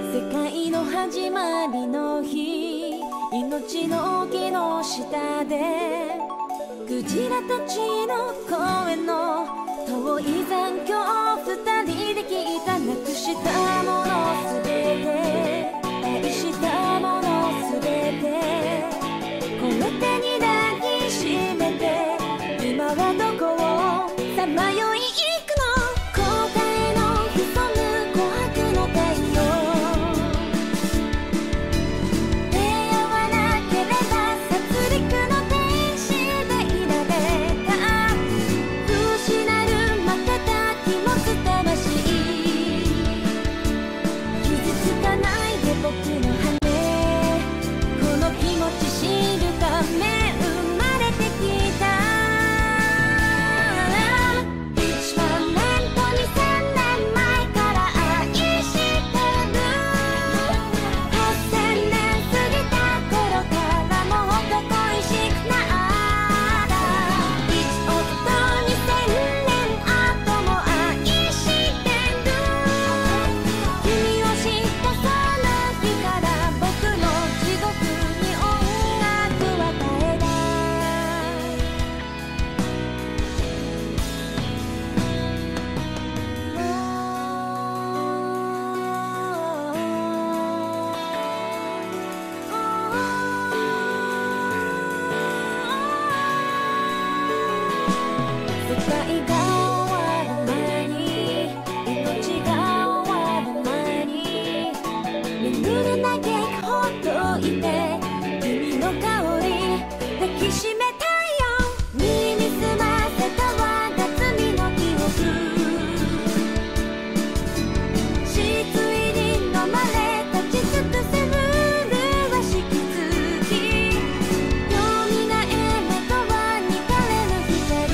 S3: 世界の始まりの日、命の木の下でクジラたちの声の遠い残響を二人で聞いた。なくしたものすべて、愛したものすべて、この手に抱きしめて、今はどこをさまよい行くの。答えの潜む琥珀の太陽、出会わなければ殺戮の天使でいられた。不死なる瞬き持つ魂、傷つかないで僕の羽、この気持ち知るため生まれてきた。1万年と2000年前から愛してる。8000年過ぎた頃からもっと恋しくなら。1億と2000年後も愛してる。君を知ったその日から僕の地獄に音楽は絶えない。世界が終わる前に、命が終わる前に、眠る嘆くほどいて、君の香り抱きしめたよ。身に澄ませた我が罪の記憶、失意に飲まれ立ち尽くせる麗しき月、よみがえめとは似かれぬ光、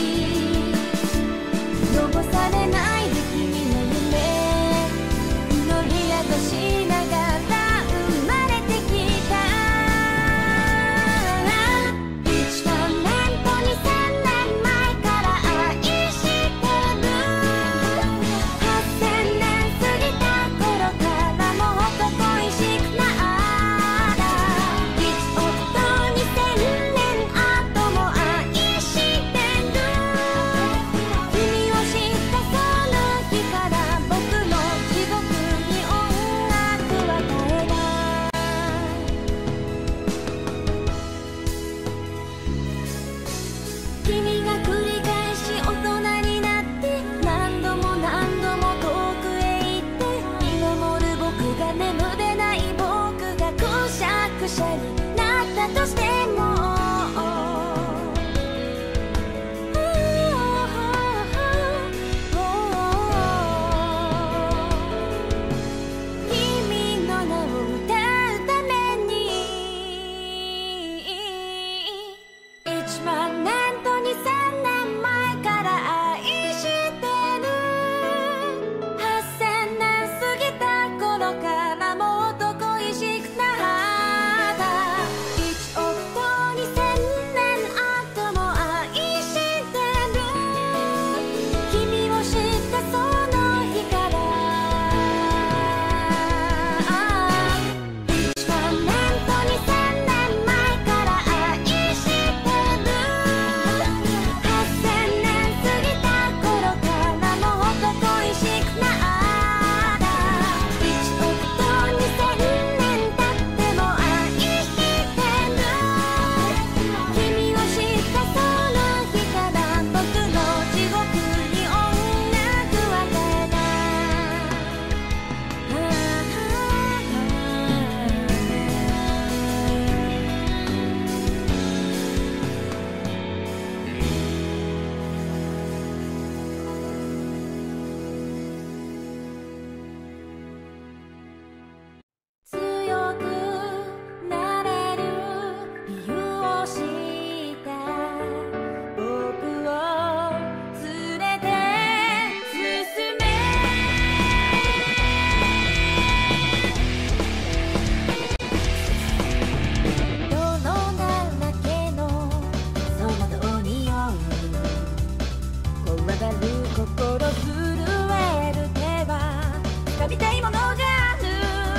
S3: 汚されないで君の夢、祈り宿しながら生まれてきた。1万年と2000年前から愛してる。8000年過ぎた頃からもっと恋しくなら。1億と2000年後も愛してる。君を知ったその日から僕の地獄に音楽は絶えない。君が繰り返し大人になって、何度も何度も遠くへ行って、見守る僕が眠れない僕がくしゃくしゃになったとしても、君の名を歌うために1万年と2000年前から愛してる。8000年過ぎた頃からもっと恋しくなった1億と2000年後も愛してる。君を知ったその日から1万年と2000年前から愛してる。8000年過ぎた頃からもっと恋しくなった1億と2000年経っても愛してる。君を知ったその日から僕の地獄に音楽は絶えない。強くなれる理由を知った僕を連れて進め。泥だらけのその道に酔う、怖がる心震える手は掴みたいものがある。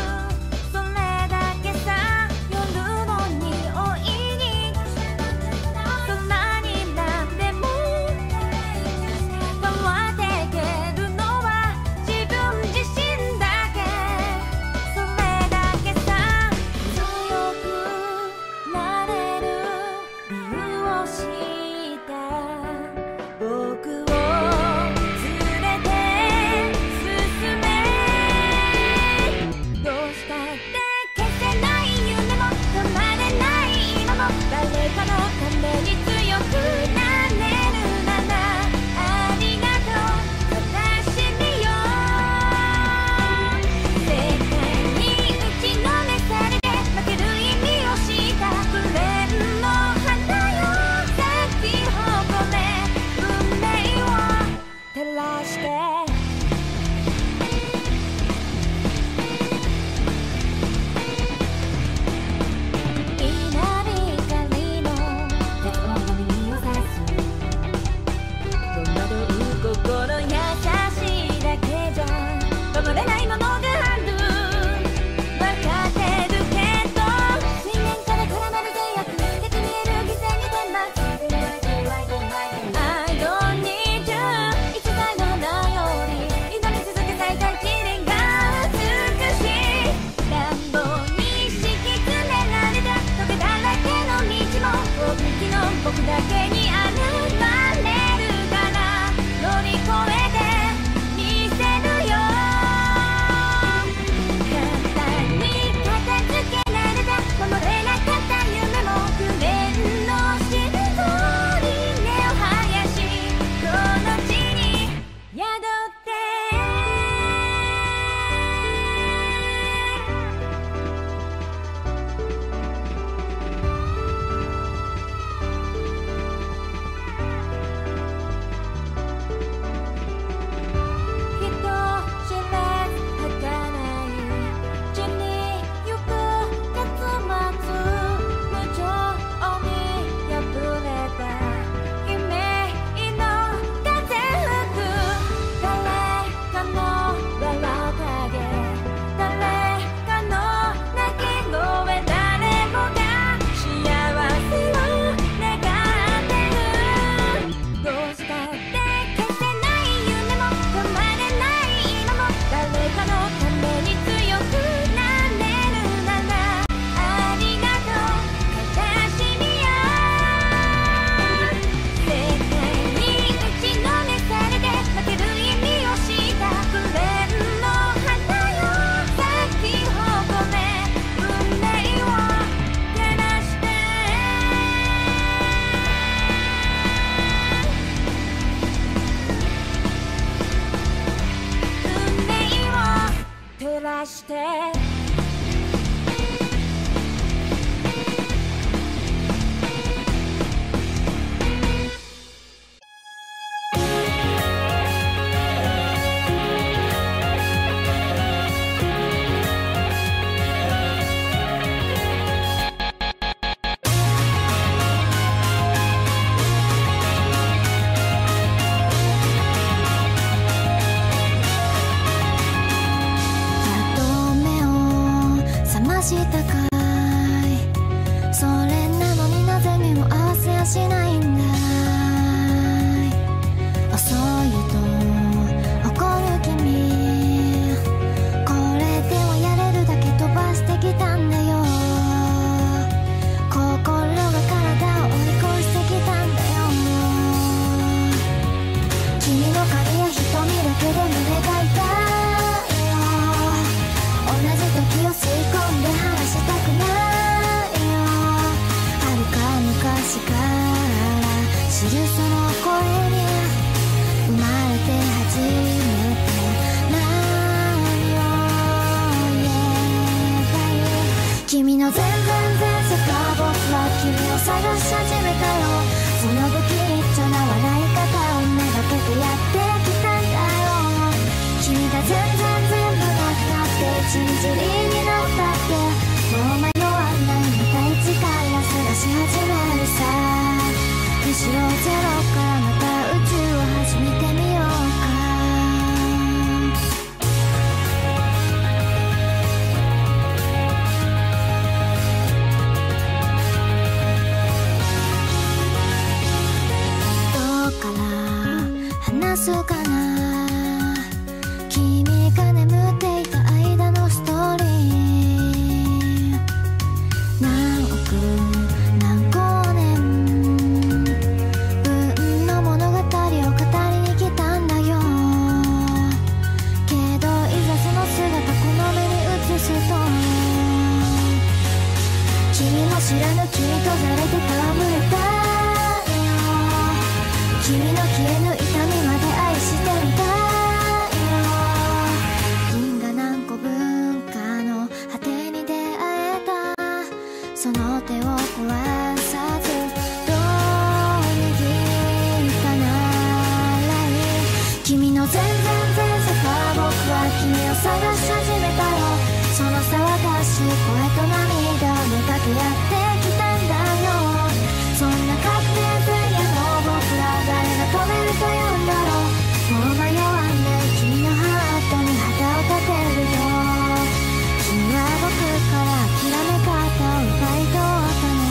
S3: して
S2: したかい。それなのになぜ目も合わせやしないんだい。遅いと怒る君、これではやれるだけ飛ばしてきたんだよ。心が体を追い越してきたんだよ。君の髪や瞳だけで胸が痛いよ。同じ時を吸い込んで離したくないよ。遥か昔から知るその声に生まれて初めて何を言えばいい。君の全然前世から僕は君を探し始めたよ。その不器一丁な笑い方をめがけてやってきたんだよ。君が全部なくなってちりぢりになったってもう迷わない。また一から探し始めるさ。むしろゼロからまた宇宙を始めてみようか。どうから話すかな。君が眠っていた間のストーリー、何億何光年分の物語を語りに来たんだよ。けどいざその姿この目に映すと、君も知らぬ君とざれて戯れたよ。君の消えぬ痛みまで愛してみたい。銀河何個分かの果てに出会えた。その手を壊さずどう握ったならいい。君の全然前世から僕は君を探し始めたよ。その騒がしい声と涙をめかけやってきたんだよ。そんな勝手前夜の僕ら誰が止めると言うんだろう。もう迷わない君のハートに旗を立てるよ。君は僕から諦め方を奪い取ったの。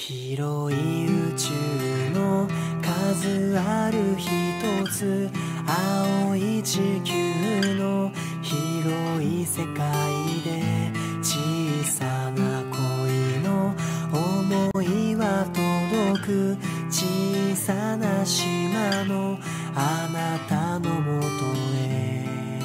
S4: 広い宇宙の数ある一つ、青い地球の広い世界で、小さな恋の想いは届く、小さな島のあなたのもとへ。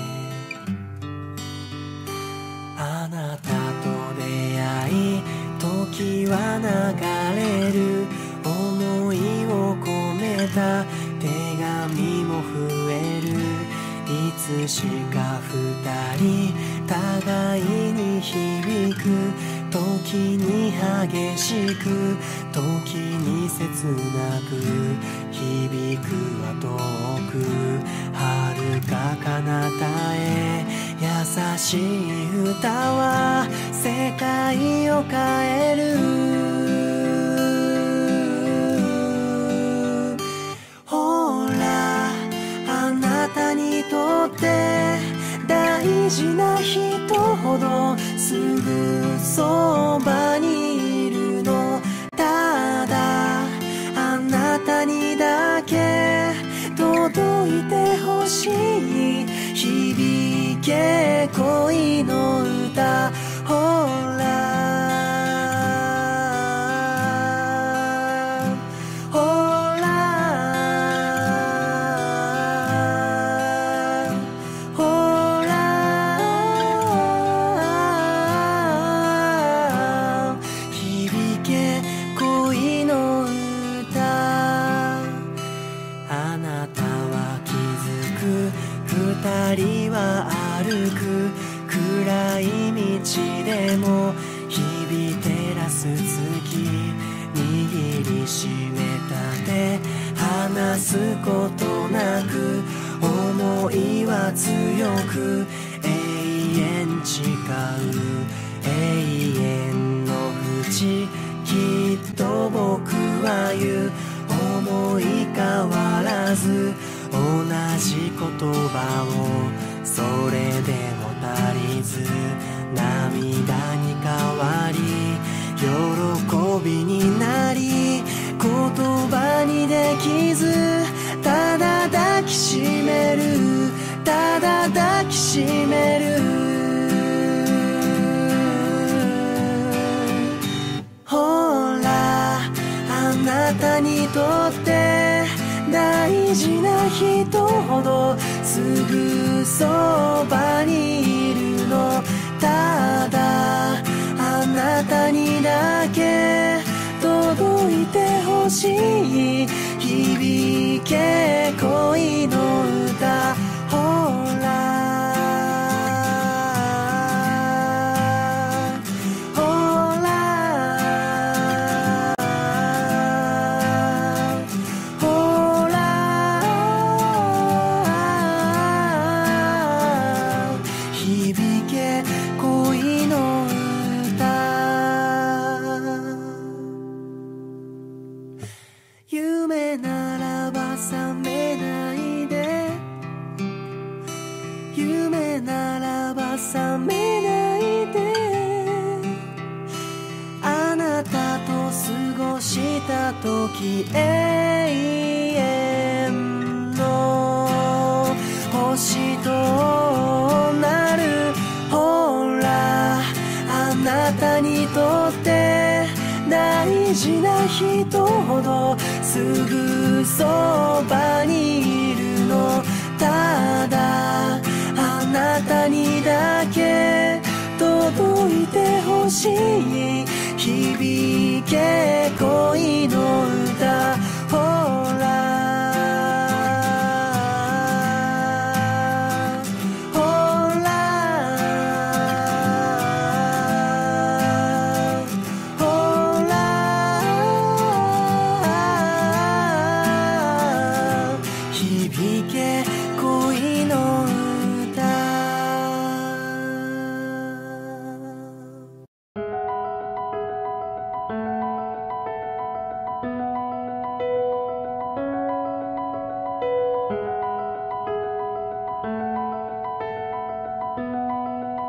S4: あなたと出会い時は流れる、想いを込めた手紙も増える。いつしか二人互いに響く、時に激しく時に切なく、響くは遠く遥か彼方へ。優しい歌は世界を変える。ほらあなたにとって大事な人ほどすぐそばにいるの。ただあなたにだけ届いてほしい。響け恋の歌。ほら二人は歩く暗い道でも日々照らす月、握りしめた手離すことなく、想いは強く永遠誓う。永遠の淵きっと僕は言う。思い変わらず同じ言葉を、それでも足りず涙に変わり喜びになり、言葉にできずただ抱きしめる、ただ抱きしめる。ほらあなたにとって大事な人ほどすぐそばにいるの。ただあなたにだけ届いてほしい。響け恋の歌。ほら夢ならば覚めないで、夢ならば覚めないで、あなたと過ごした時永遠の星となる。ほらあなたにとって大事な人ほどすぐそばにいるの。ただあなたにだけ届いてほしい。響け恋の歌。ほら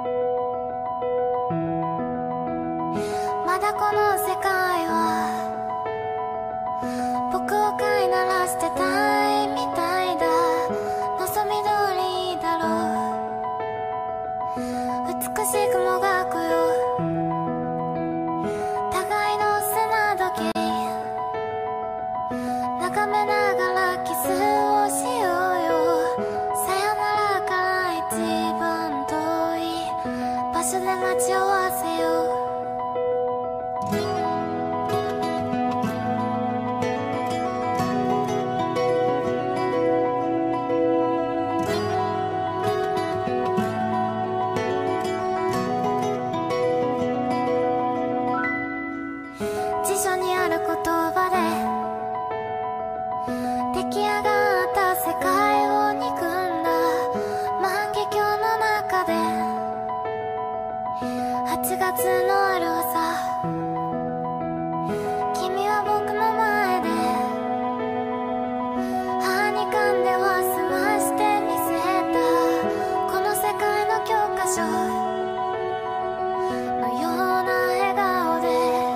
S1: まだこの世界はのある朝、君は僕の前で歯に噛んでは済ましてみせた、この世界の教科書のような笑顔で。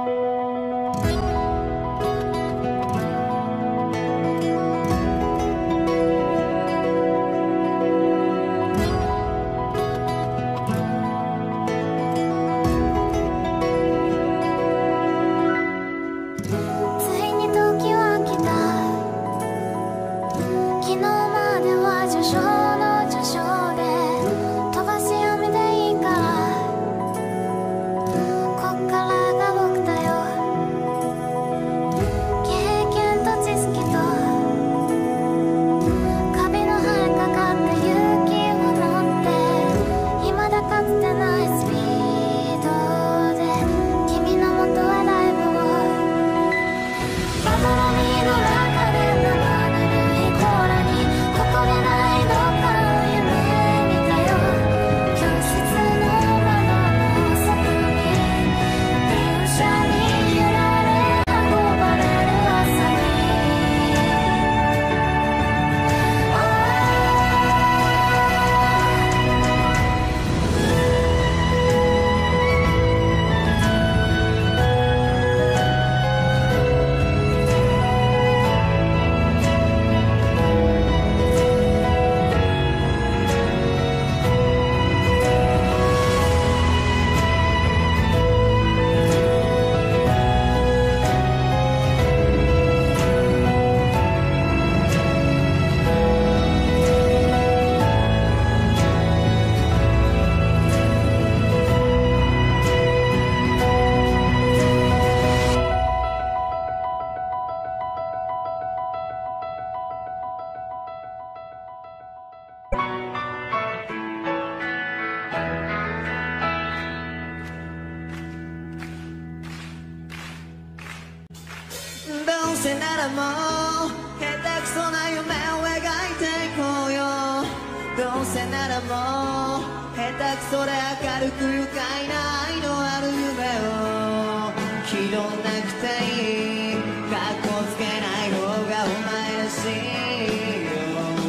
S6: どうせならもう下手くそな夢を描いていこうよ、どうせならもう下手くそで明るく愉快な愛のある夢を気取んなくていい、かっこつけない方がお前らしいよ、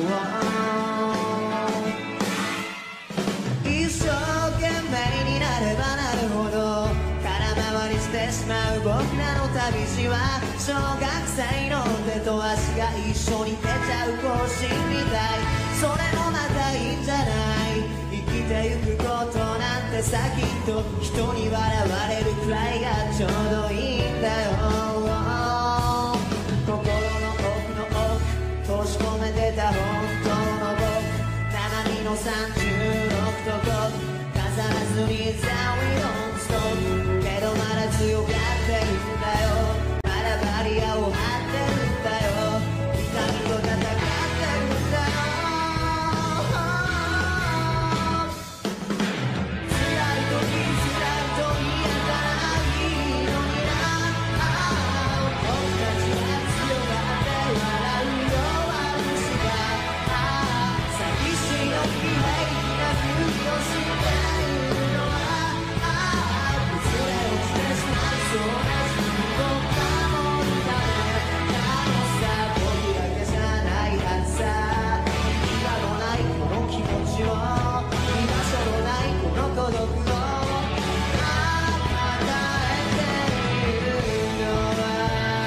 S6: 一生懸命になればなるほど空回りしてしまう僕らの旅路は小学生の手と足が一緒に出ちゃう更新みたい、それもまたいいんじゃない、生きてゆくことなんてさきっと人に笑われるくらいがちょうどいいんだよ、心の奥の奥閉じ込めてた本当の僕、7の36と5飾らずに That we don't stop けどまだ強がってるんだよ、まだバリアを張ってるんだよ、痛みと戦ってるんだよ、辛い時辛いと言えたらいいのにな、僕たちは強がって笑うよ私が、寂しいのに平気なふりをしてるのは崩れ落ちてしまいそうな自分を守るためなのさ、僕だけじゃないはずさ、今のないこの気持ちを居場所のないこの孤独を与えているのは、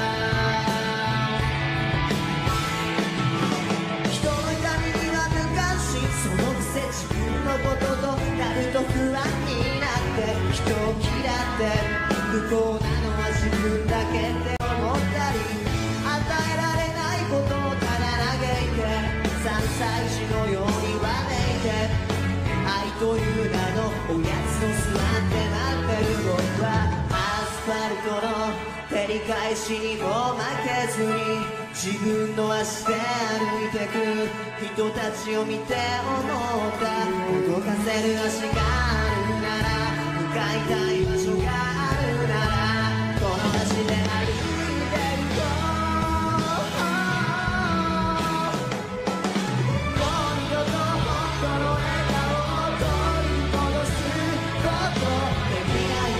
S6: 人の痛みには無関心、そのくせ自分のこととなると不安になって人を嫌って不幸なのは自分だけって思ったり、与えられないことをただ嘆いて3歳児のようにわめいて、愛という名のおやつを座って待ってる僕はアスファルトの照り返しにも負けずに自分の足で歩いてく人たちを見て思った、動かせる足があるなら向かいたい場所があるならこの足で歩いてるともう二度と本当の笑顔を取り戻すことできない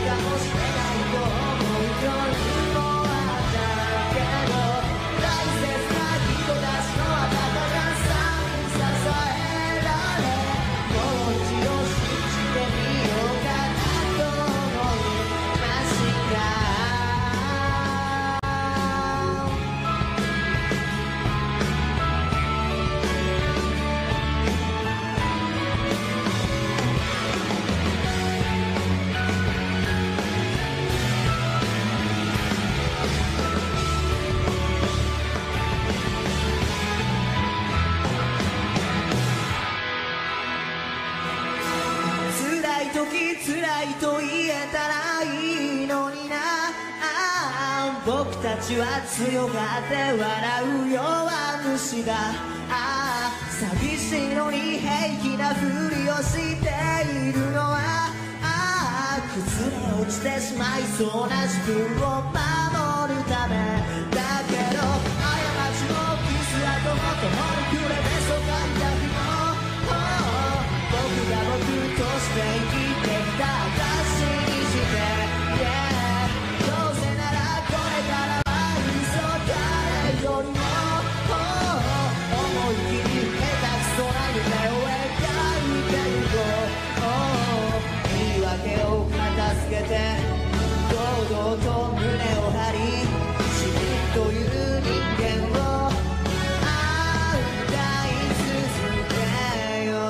S6: 僕たちは強がって笑う弱虫だ。ああ寂しいのに平気なふりをしているのは、ああ崩れ落ちてしまいそうな自分を守るためだけど、過ちもキス跡も共にくれてそがいた日も、僕が僕として生きてきた証にして、yeah、 どうせならこれからは嘘誰よりも思い切り下手くそな夢を描いていこう。言い訳を片付けて堂々と胸を張り、死という人間を愛い続けよ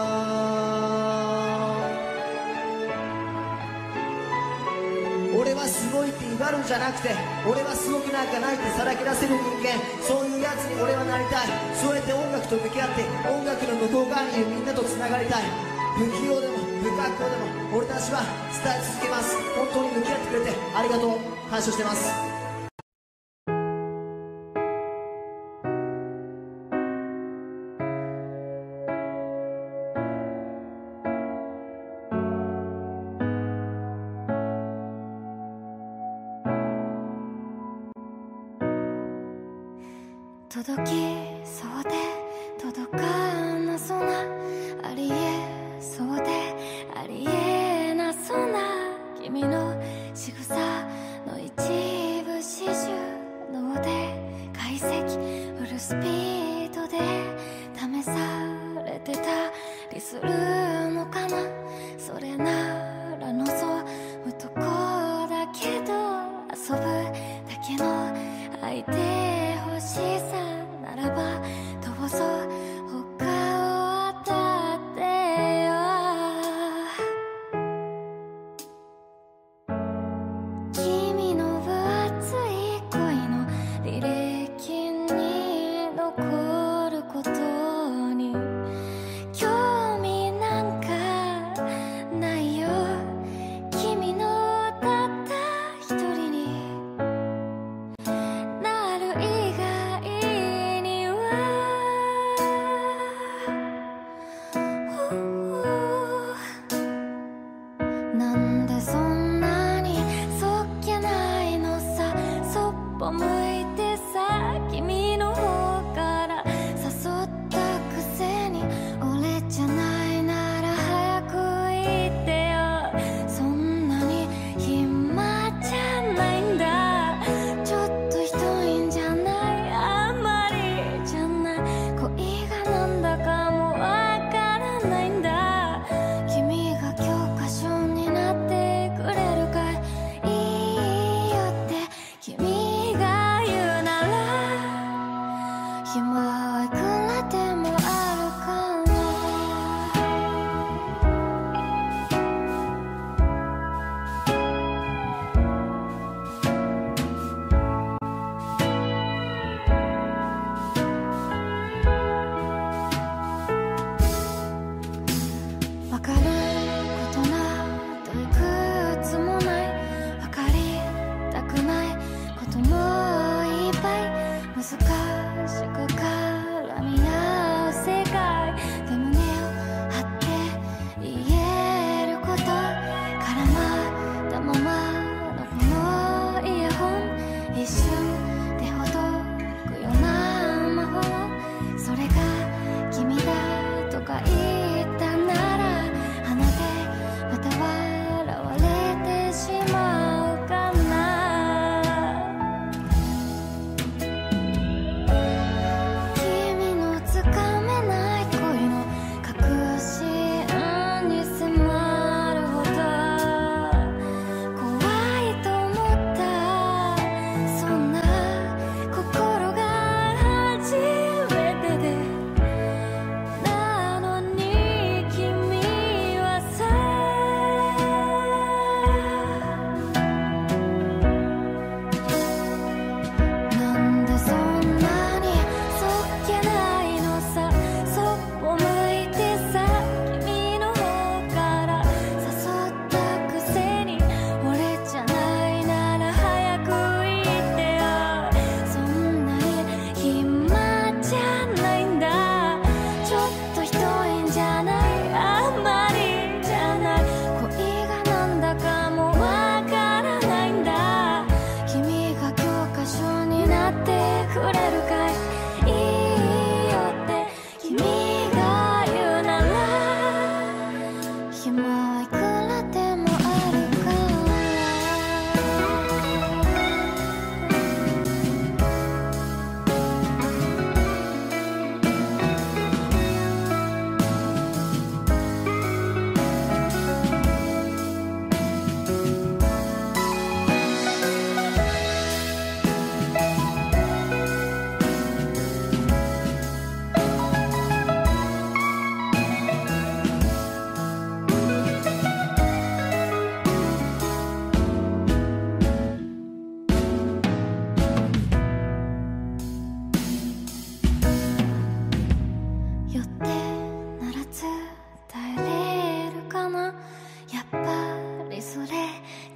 S6: う。俺はすごいって威張るんじゃなくて、俺はすごくなんかないってさらけ出せる人間、そういうやつに俺はなりたい。そうやって音楽と向き合って音楽の向こう側にいるみんなとつながりたい。不器用でも不格好でも俺たちは伝え続けます。本当に向き合ってくれてありがとう、感謝してます。
S1: 届きそうで届かなそうな、ありえそうでありえなそうな君の仕草の一部始終脳で解析フルスピードで試されてたりするのかな。それなら望むとこだけど遊ぶだけの相手欲しさならばどうぞ他を当たってよ。君の分厚い恋の履歴に残ることに興味なんかないよ。君のたった一人になる以外にはなんでそんなにそっけないのさ。そっぽ向いてさ、君の方から誘ったくせに、俺じゃないなら早く言ってよ。そんなに暇じゃないんだ。ちょっとひどいんじゃない、あんまりじゃない。恋がなんだかもわからないんだ。君が教科書になってくれるかい。いいよって君が言うなら、暇はいくらでもあるから。わかることなどいくつもない。わかりたくないこともいっぱい。難しく絡み合う世界で胸を張って言えること。絡まったままのこのイヤホン、一瞬でほどくような魔法。それが君だとか言ったなら、鼻でまた笑われてしまうかな。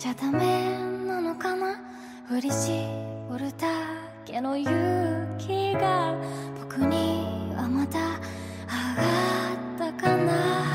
S1: ちゃダメなのかな。振り絞るだけの勇気が僕にはまだ上がったかな。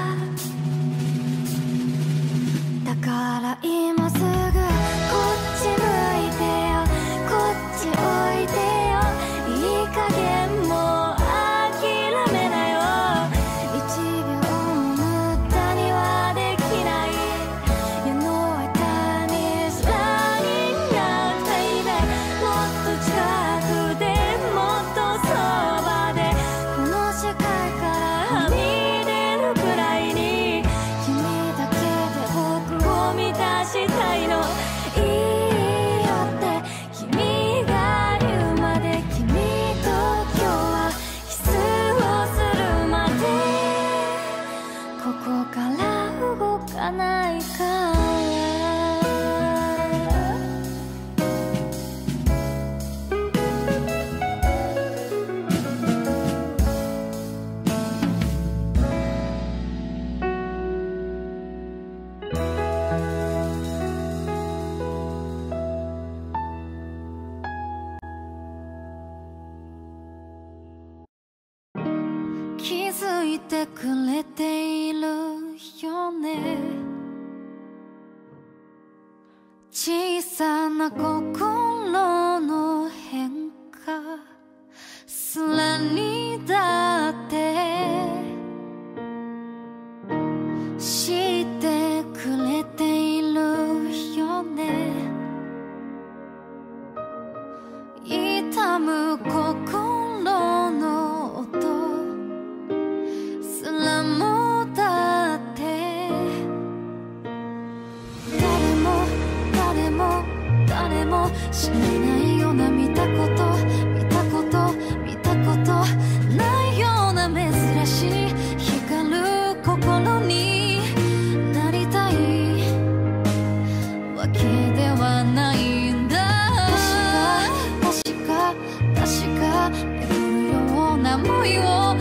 S1: だから今すぐこっち向いてよ、こっち置いてよ、いい加減もう諦めなよ。一秒も無駄にはできない。 You know I done is running out baby。 もっと近くでもっとそばでこの世界からはみ出るくらいに君だけで僕を満たしたいの。いいよって君が言うまで君と今日はキスをするまでここから動かないから。気づいてくれているよね。小さな心の変化すらにだって知ってくれているよね。痛む心の音すらもだって誰も知らないような見たことないような珍しい光る心になりたいわけではないんだ。確か巡るような想いを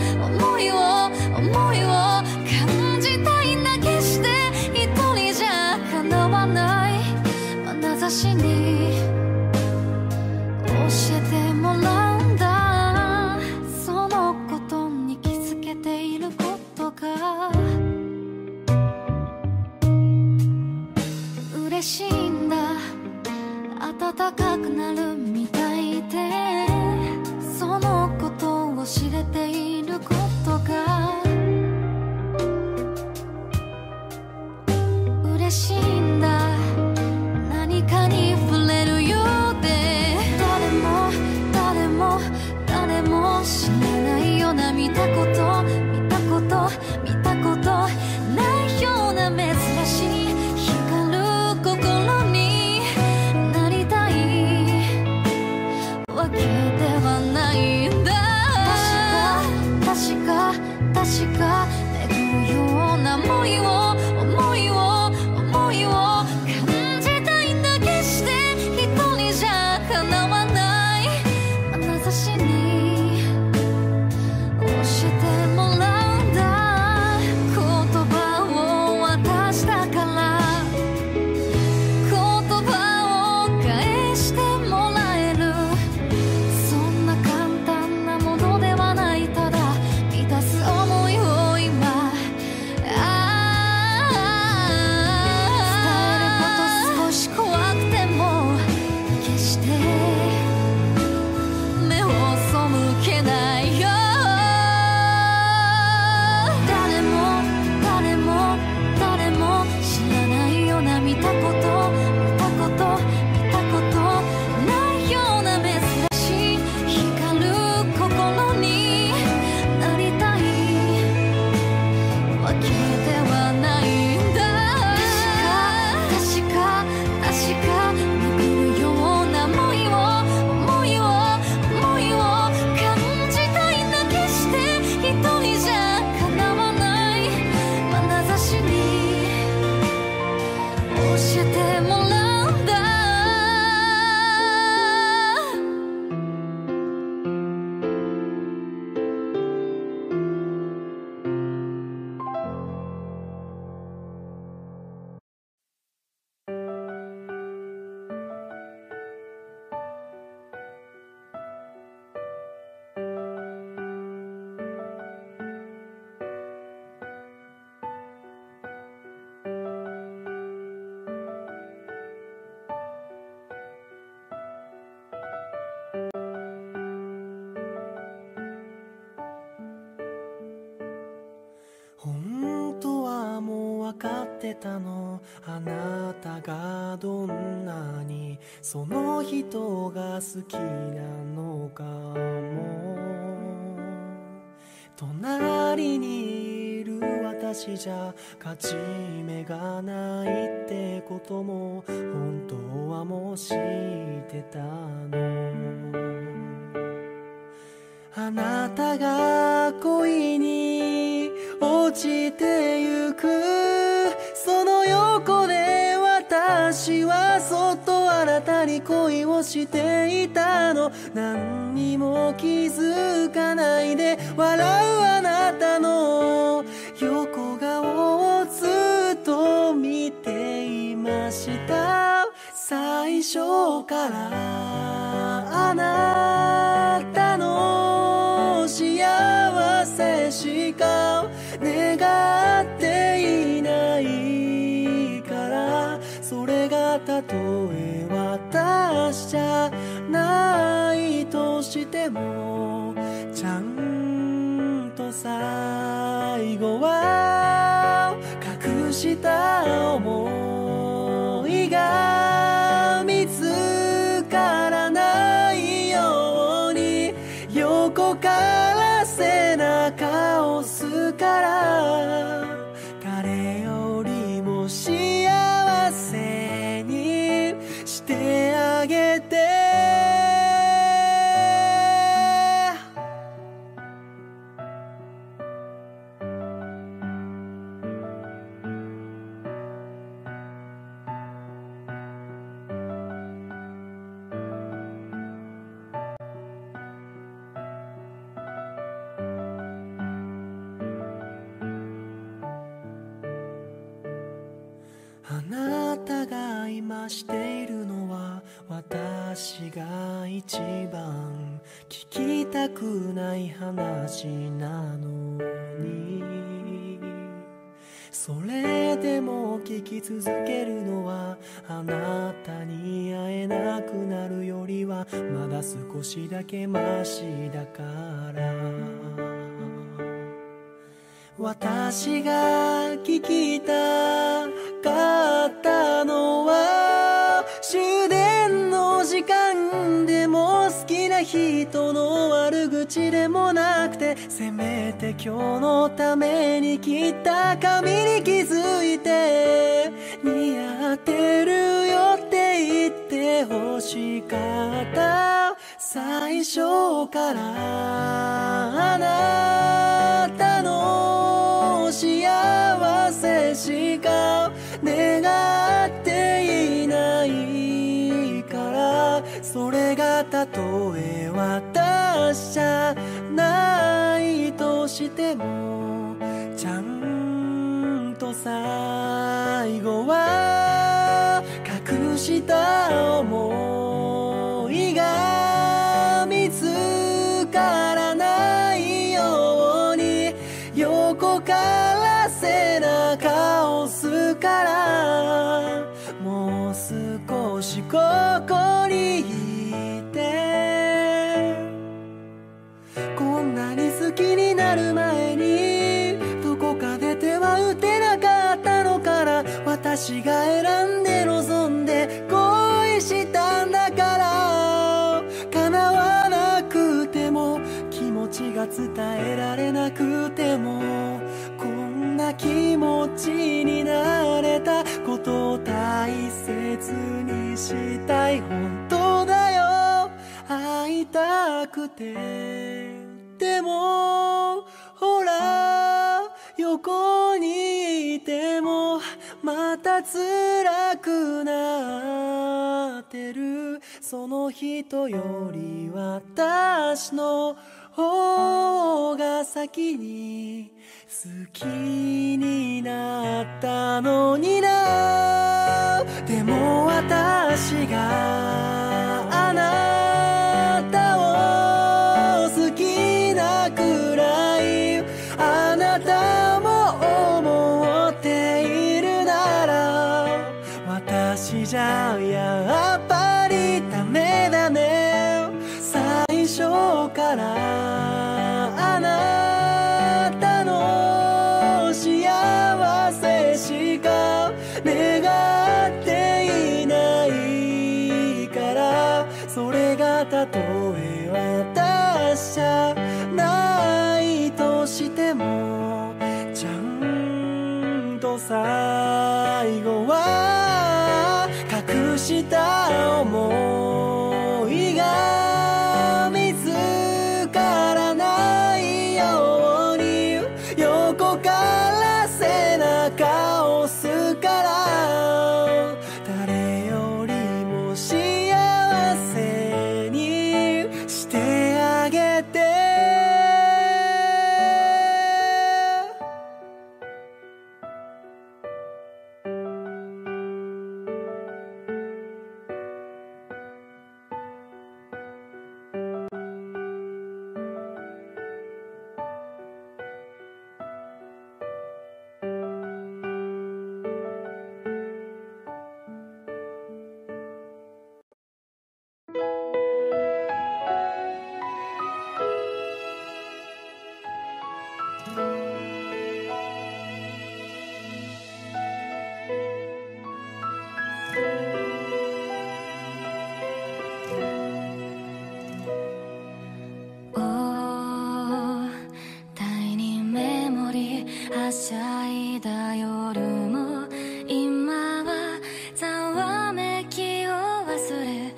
S1: 感じたいんだ。決して一人じゃ叶わない眼差しに教えてもらうんだ。そのことに気づけていることが嬉しいんだ。暖かくなるみたいでそのことを知れていることが嬉しいんだ。何かに触れるようで誰も知らないような見たことないような珍しい光る心になりたい
S7: ってたの。あなたがどんなにその人が好きなのかも。隣にいる私じゃ勝ち目がないってことも本当はもう知ってたの。あなたが恋に落ちてゆくその横で私はそっとあなたに恋をしていたの。何にも気づかないで笑うあなたの横顔をずっと見ていました。最初からあなたの幸せしか願っていないから、それがたとえ私じゃないとしてもちゃんと最後は隠した思いが見つからないように横から背中を押すから、彼よりも幸せにしてあげて。あなたが今しているのは私が一番聞きたくない話なのに、それでも聞き続けるのはあなたに会えなくなるよりはまだ少しだけマシだから。私が聞きたかったのは終電の時間でも好きな人の悪口でもなくて、せめて今日のために切った髪に気づいて似合ってるよって言ってほしかった。最初からあなたの幸せしか願っていないから、それがたとえ私じゃないとしてもちゃんと最後は隠した思いが見つからないように横から背中を押すから、もう少しここにいて。こんなに好きになる前にどこかで手は打てなかったのから、私が選んで望んで恋したんだから、叶わなくても気持ちが伝えられなくてもこんな気持ちになれたことを大切にしたい。本当だよ会いたくて、でもほら横にいてもまた辛くなってる。その人より私の方が先に好きになったのにな。でも私があなたを好きなくらいあなたも思っているなら、私じゃやっぱりダメだね。最初からあなたの幸せしかたとえ私じゃないとしてもちゃんと最後は隠した思いが見つからないように横から背中を押すから誰よりも幸せにしてあげて
S1: 第二メモリはしゃいだ夜も今はざわめきを忘れ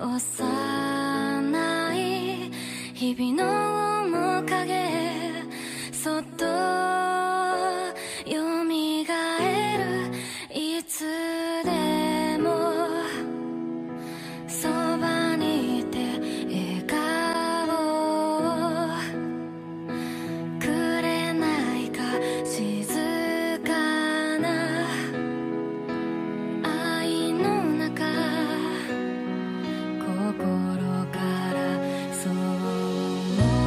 S1: 幼い日々の面影そっとよみがえるいつでもそばにいて笑顔をくれないか静かな愛の中心からそう思う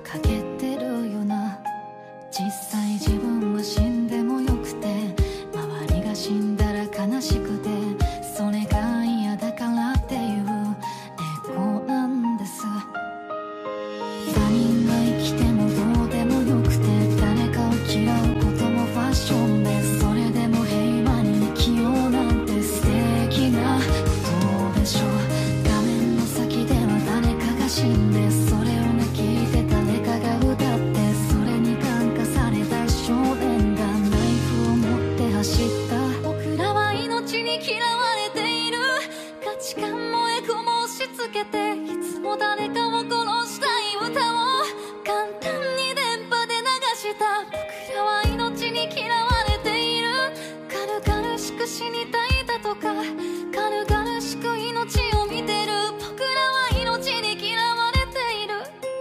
S2: かけてるよな。実際自分は死んでもよくて、周りが死んだら悲しくて、それが嫌だからっていうエゴなんです。他人が生きてもどうでもよくて、誰かを嫌うこともファッションで、それでも平和に生きようなんて素敵なことでしょう。画面の先では誰かが死んで、それをね聞いて誰かが歌って、それに感化された少年がナイフを持って走った。僕らは命に嫌われている、価値観もエゴも押し付けて、いつも誰かを殺したい歌を簡単に電波で流した。僕らは命に嫌われている、軽々しく死にたいだとか、軽々しく命を見てる。僕らは命に嫌われている。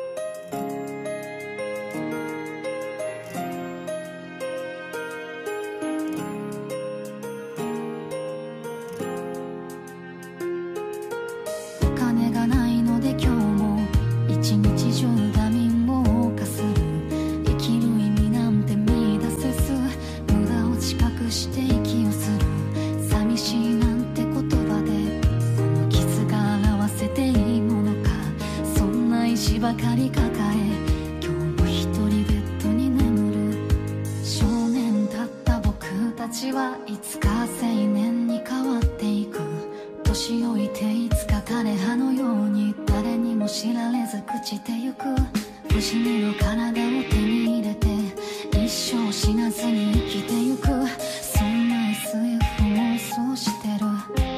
S2: お金がないので今日も一日中ダミンを謳歌する。生きる意味なんて見出せず、無駄を知覚して息をする。寂しいなんて言葉でこの傷が表せていいものか。そんな石ばかり抱え、今日も一人ベッドに眠る。少年だった僕たちはいつか青年に変わっていく。年老いていつか枯葉のように誰にも知られず朽ちてゆく。不死身の体を手に入れて一生死なずに生きてゆく。そんな SF 妄想してる。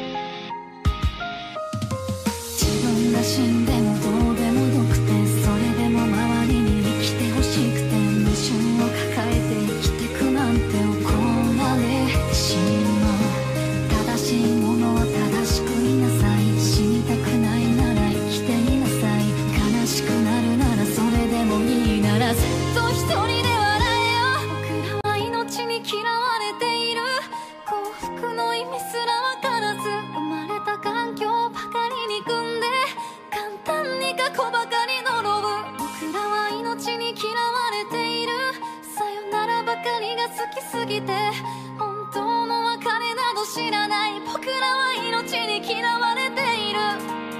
S2: 自分が死んでもどうでもよくて、それでも周りに生きてほしくて、矛盾を抱えて生きてくなんて怒られしまう。正しいものは正しくいなさい。死にたくないなら生きていなさい。悲しくなるならそれでもいいならずっと一人で笑えよ。僕らは命に嫌われている。幸福の意味すらわからず、生まれた環境ばかりに組んで、簡単に過去ばかり呪う。僕らは命に嫌われている。さよならばかりが好きすぎて、本当の別れなど知らない。僕らは命に嫌われている。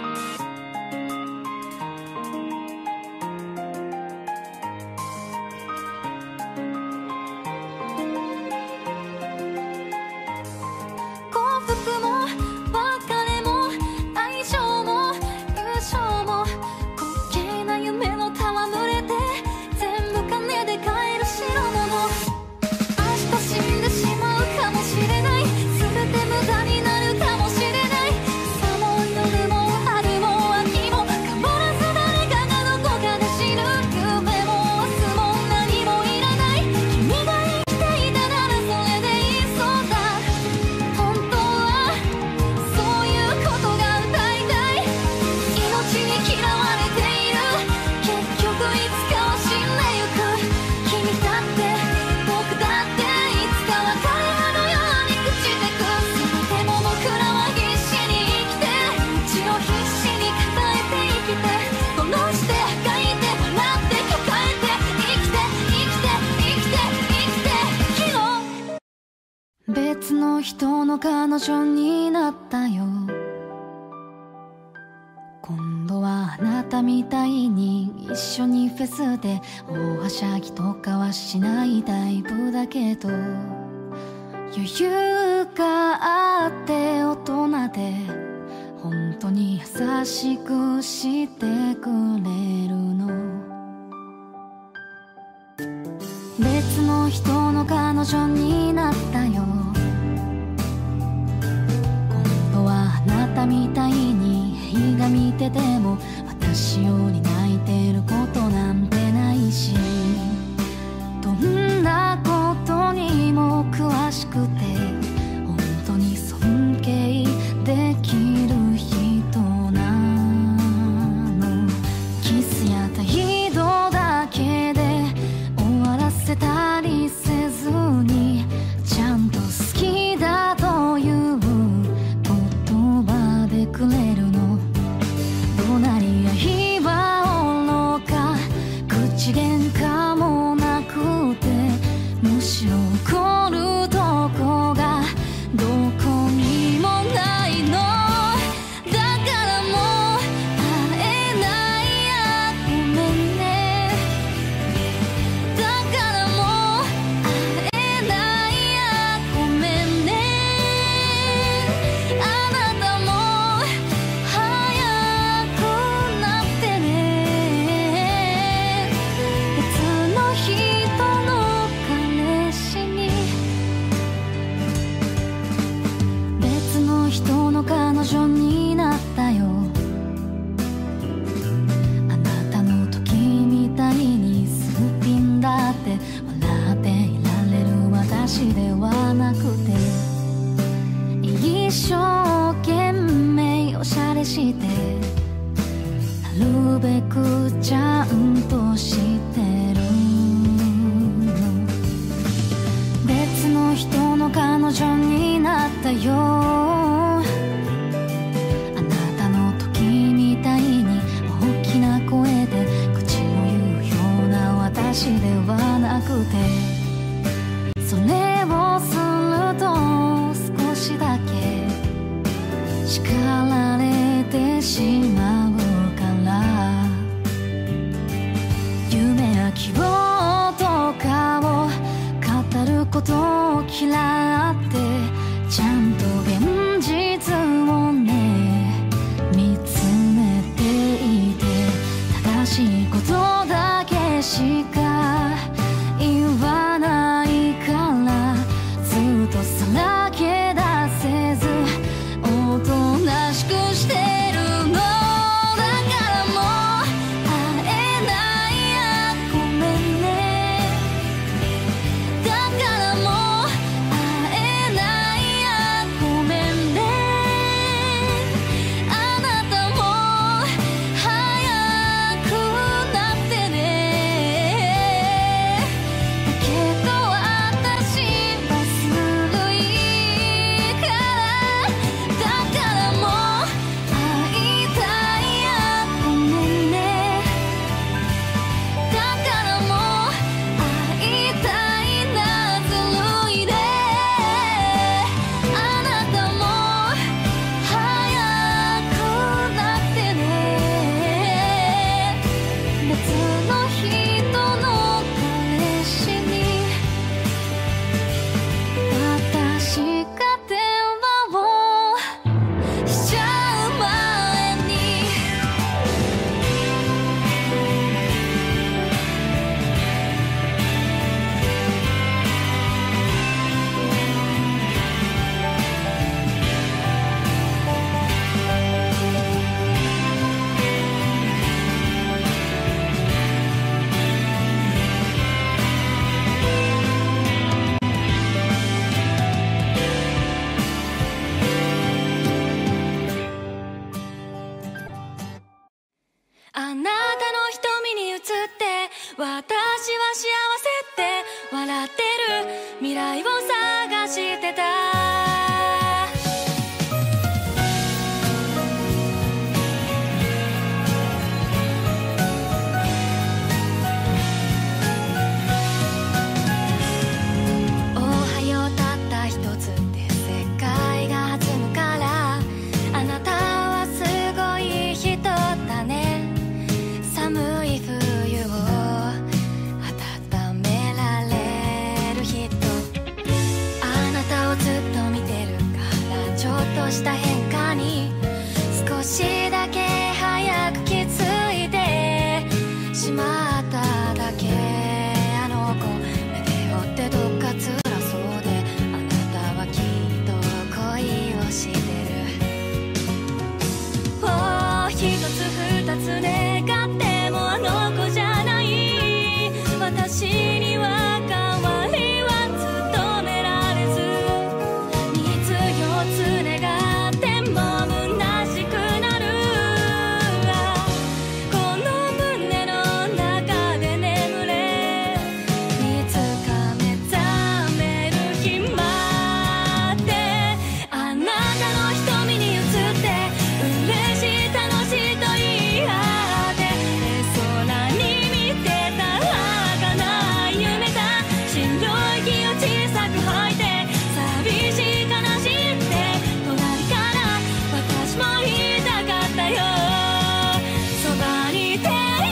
S2: 幸福も別れも愛情も友情も滑稽な夢の戯れて、全部金で買える代物。明日死んでしまうかもしれない、全て無駄になるかもしれない。さも夜も春も秋も変わらず誰かがどこかで死ぬ。夢も明日も何もいらない。君が生きていたならそれでいいそうだ。本当はそういうことが歌いたい。命に嫌われている。結局いつかは死んでゆく。君だって僕だっていつか別れ葉のように朽ちてく。でも僕らは必死に生きて、血を必死に抱えて生きて、殺して吐いて笑って抱えて生きて生きて生きて生きて生きろ。別の人の彼女になったよ。今度はあなたみたいに一緒にフェスで大はしゃぎとかはしないタイプだけど、余裕があって大人で本当に優しくしてくれるの。別の人の彼女になったよ。今度はあなたみたいに映画見てても私より泣いてることなんてないし、どんなことにも詳しくて本当に尊敬できる人なの。キスや態度だけで終わらせたりせずに、ちゃんと話ではなくて、それをすると少しだけ叱られてしまうから、夢や希望とかを語ることを嫌って、ちゃんと現実をね見つめていて、正しいことだけしか言わないから、ずっとさらけ出せずおとなしくしてるの。だからもう会えないやごめんね。だからもう会えないやごめんね。あなたも早くなってね。だけど私はすぐいいから。だからもう会いたいやごめんね。だからもう会いたいなずるいで。あなたも早くなってね。別の人の彼氏に私が電話をしちゃう前に。あなたの瞳に映って私は幸せって笑ってる未来を探してた。おはようたった一つで世界が弾むから、あなたはすごい人だね。寒い冬を温められる人、あなたをずっと見てるから、ちょっとした変化に少しだけ早く気づいてしまっただけ。あの子目で追ってどっか辛そうで、あなたはきっと恋をしてる。一つ二つ願ってもあの子じゃない。私には代わりは務められず、3つ4つ願っても虚しくなる。この胸の中で眠れ、いつか目覚める日まで。あなたの瞳に映って嬉しい楽しいと言い張って、空に見てた儚い夢だ。白い息を小さく吐いて寂しい悲しいって隣から私も言いたかったよ。そばにいてよ。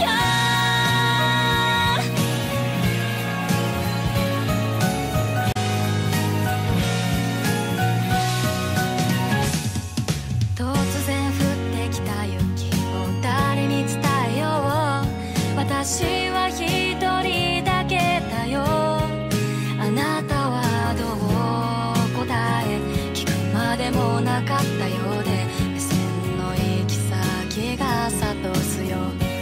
S2: 突然降ってきた雪を誰に伝えよう。私は一人だけだよ。あなたはどう答え聞くまでもなかったようで、目線の行き先が諭すよ。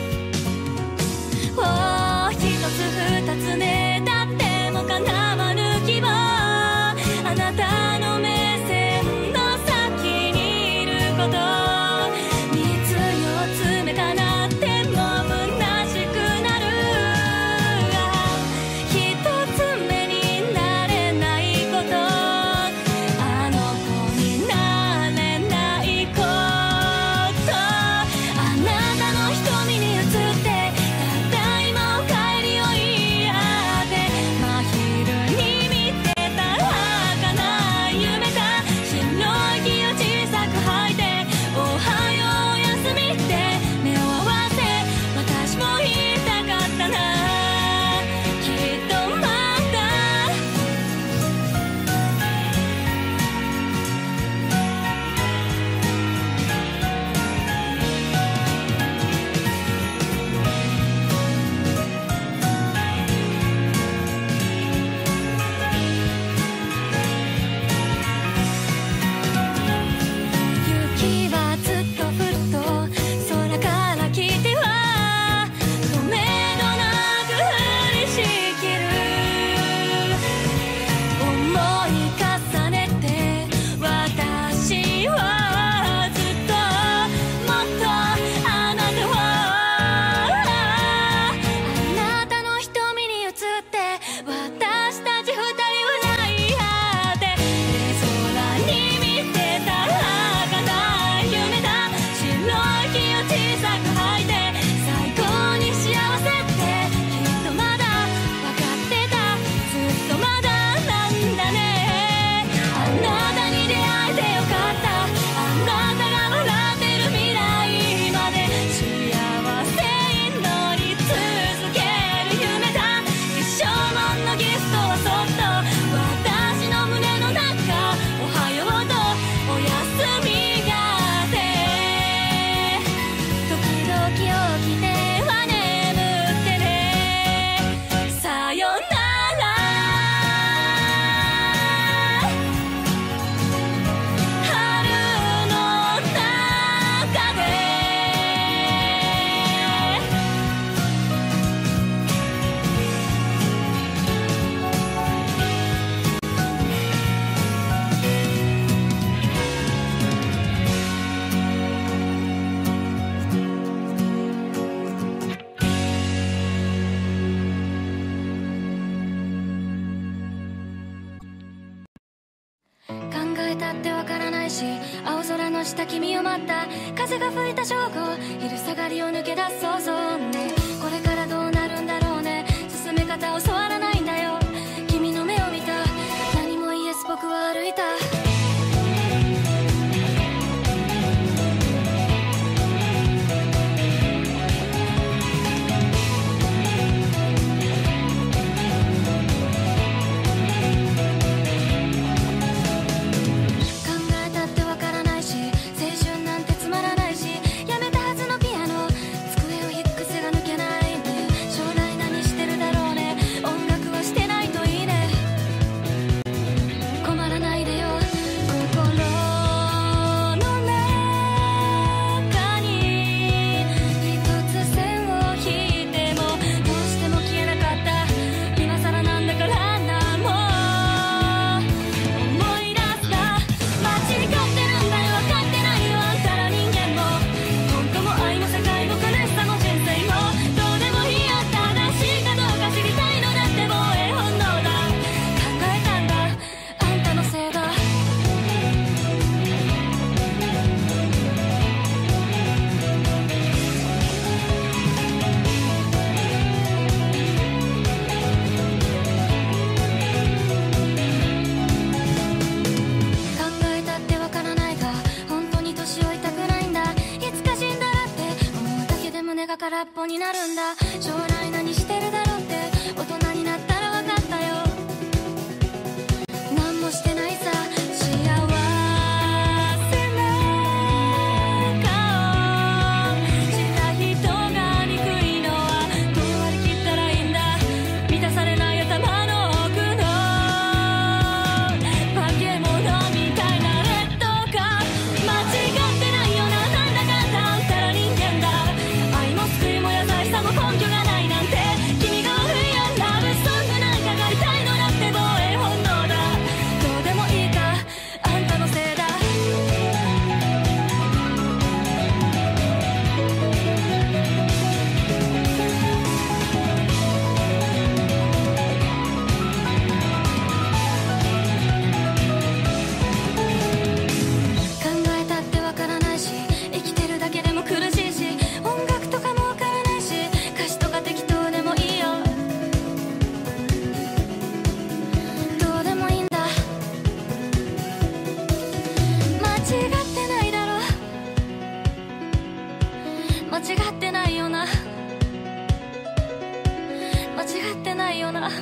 S2: 一つ二つねだっても叶わぬ希望、あなたの目線の先にいること。3つ4つ目かなっても虚しくなる。
S1: ってわからないし、青空の下君を待った、風が吹いた正午、昼下がりを抜け出す想像ね。これからどうなるんだろうね、進め方教わらないんだよ。君の目を見た、何も言えず僕は歩いた。空っぽになるんだ。将来何してるだろうって大人になったら分かったよ。何もしてないさ、幸せな顔した人が憎いのはどう割り切ったらいいんだ。満たされない頭の奥の化け物みたいな劣等感、間違ってないよな、なんだかんだあんたら人間だ。愛も救いも優しさも根拠がないなんて、君が悪いやん。ラブソングなんかがりたいのだって防衛本能だ。どうでもいいか、あんたのせいだ。考えたってわからないし、生きてるだけでも苦しいし、音楽とかもわからないし、歌詞とか適当でもいいよ。どうでもいいんだ。間違ってないだろ、間違ってないよな、間違ってないよな。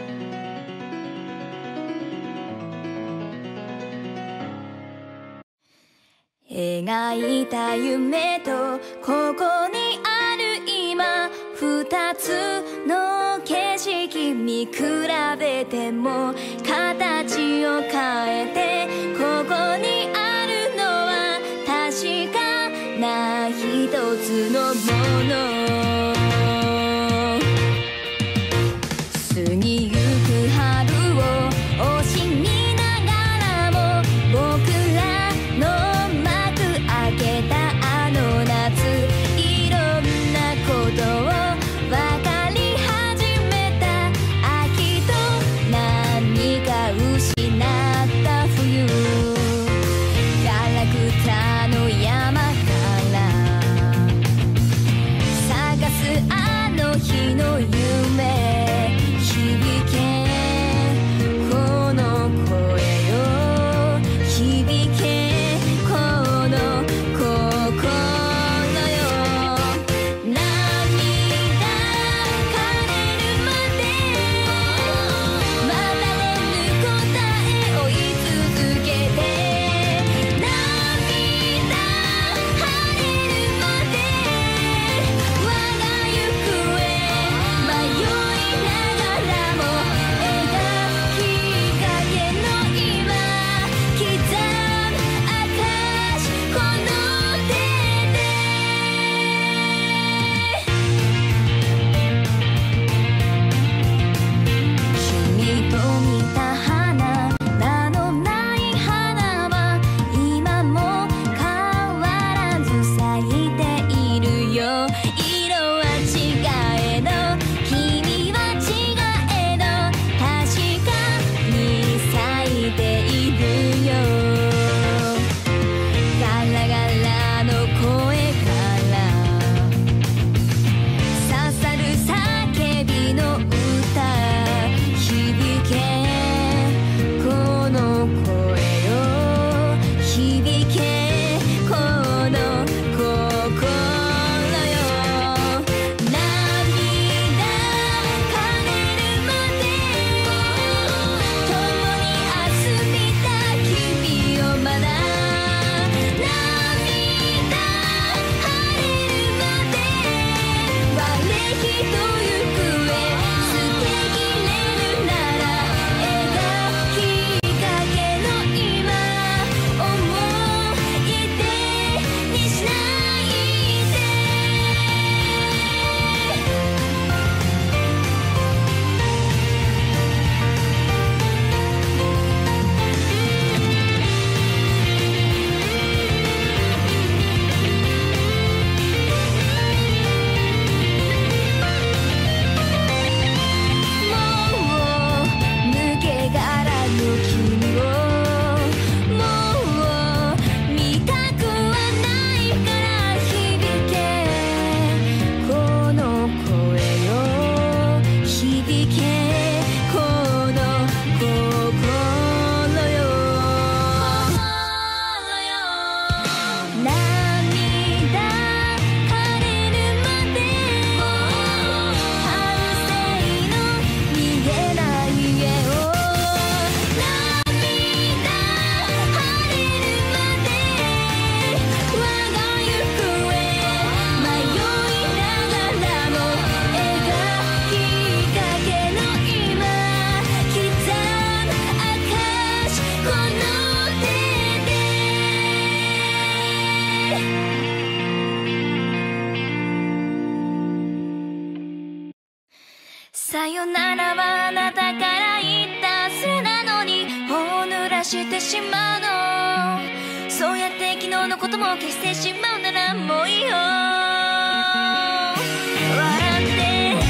S1: 描いた夢とここにある今、二つの景色見比べても形を変えて、ここにあるのは確かな一つのもの。過ぎゆく春を惜しみながらも、僕らの幕開けたあの夏、いろんなことを分かり始めた秋と、何か失った冬、ガラクタの山からさよならはあなたから言ったそれなのに頬を濡らしてしまうの。そうやって昨日のことも消してしまうならもういいよ。笑って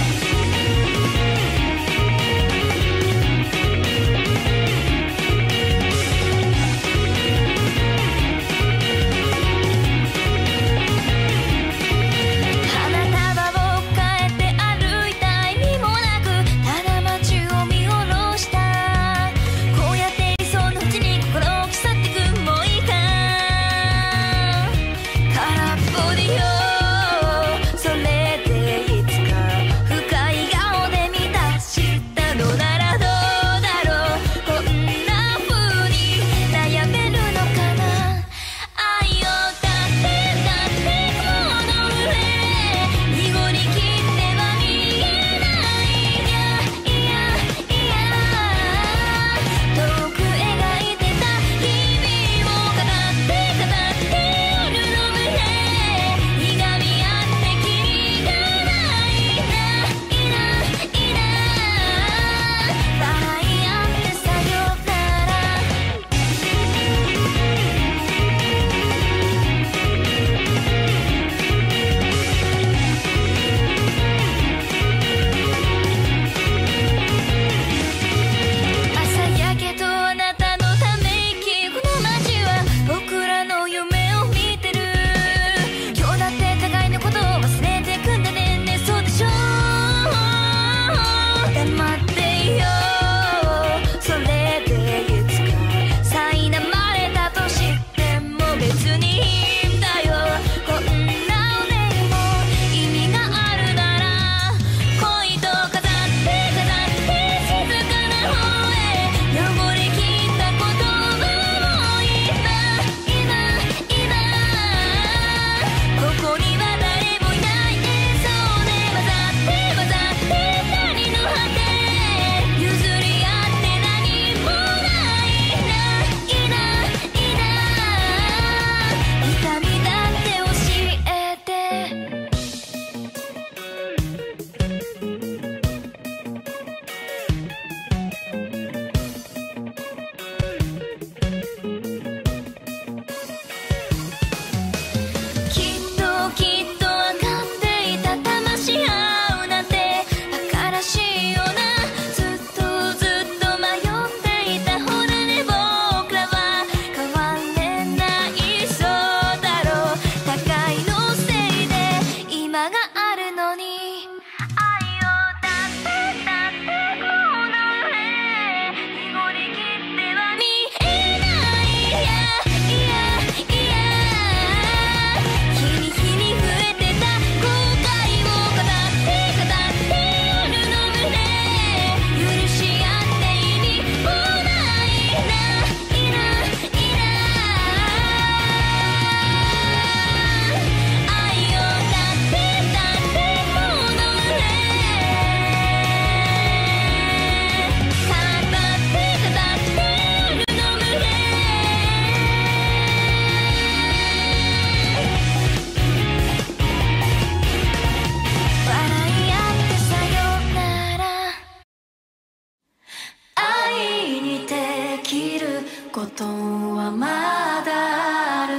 S2: ことはまだある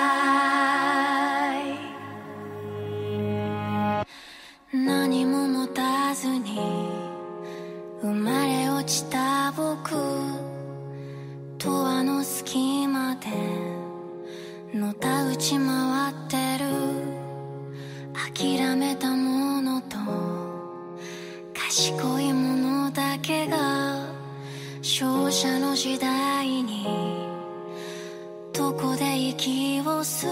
S2: かい。何も持たずに生まれ落ちた僕とあの隙間でのたうち回ってる諦めたものと賢いものだけが勝者の時代にどこで息を吸う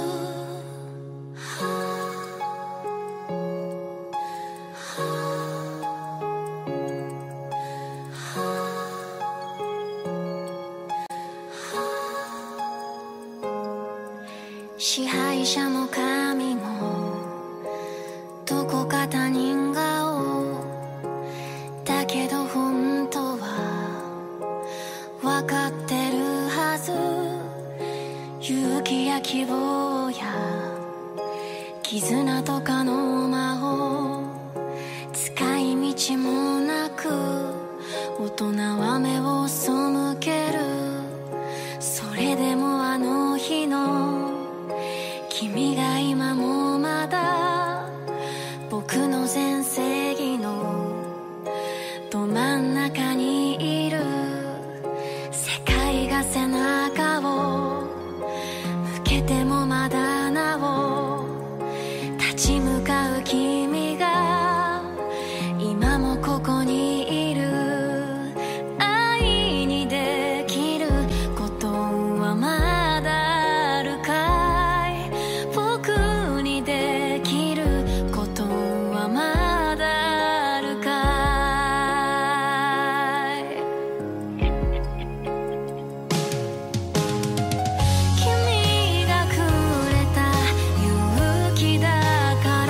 S2: 支配者も神もどこか他人顔だけど本当は分かってるはず。勇気や希望や絆とかの魔法使い道も人は目を背ける。それでもあの日の君が今もまだ僕の全盛期のど真ん中にいる。世界が背中を向けてもまだなお立ち向かう君が今もここにいる。愛にできることはまだあるかい。僕にできることはまだあるかい。君がくれた勇気だから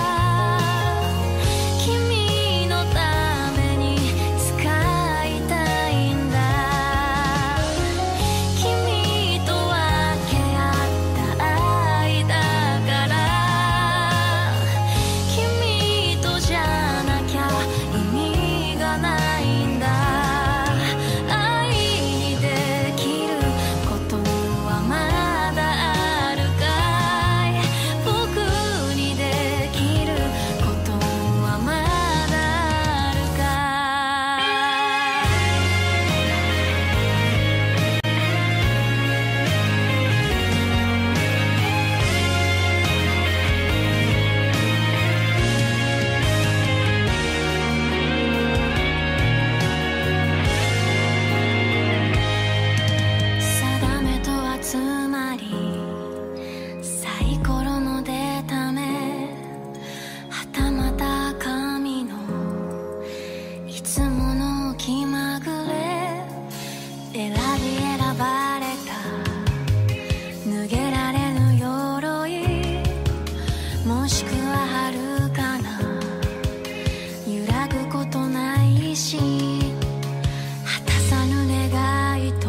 S2: 君のために使いたいんだ。君と分け合った愛だから君とじゃなきゃ意味がないんだ。愛にできることはまだあるかい。僕にできることはまだあるか定めとはつまりサイコロの出た目、はたまた神のいつもの気まぐれ。選び選ばれた脱げられぬ鎧、もしくは遥かな揺らぐことないし、果たさぬ願いと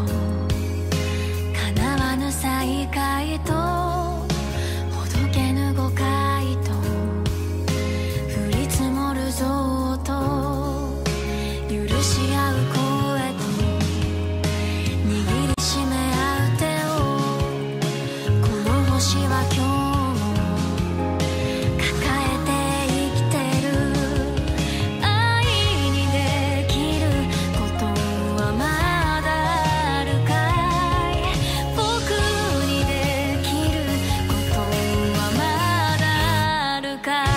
S2: 叶わぬ再会とほどけぬ誤解と降り積もる憎悪と許し合う声と握りしめ合う手を、この星は今日も抱えて生きてる。愛にできることはまだあるかい。僕にできることはまだあるかい。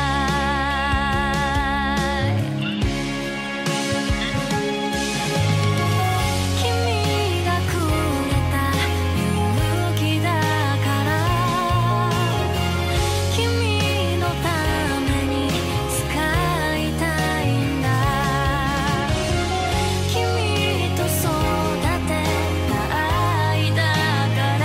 S2: 君がくれた勇気だから君のために使いたいんだ。君と育てた愛だから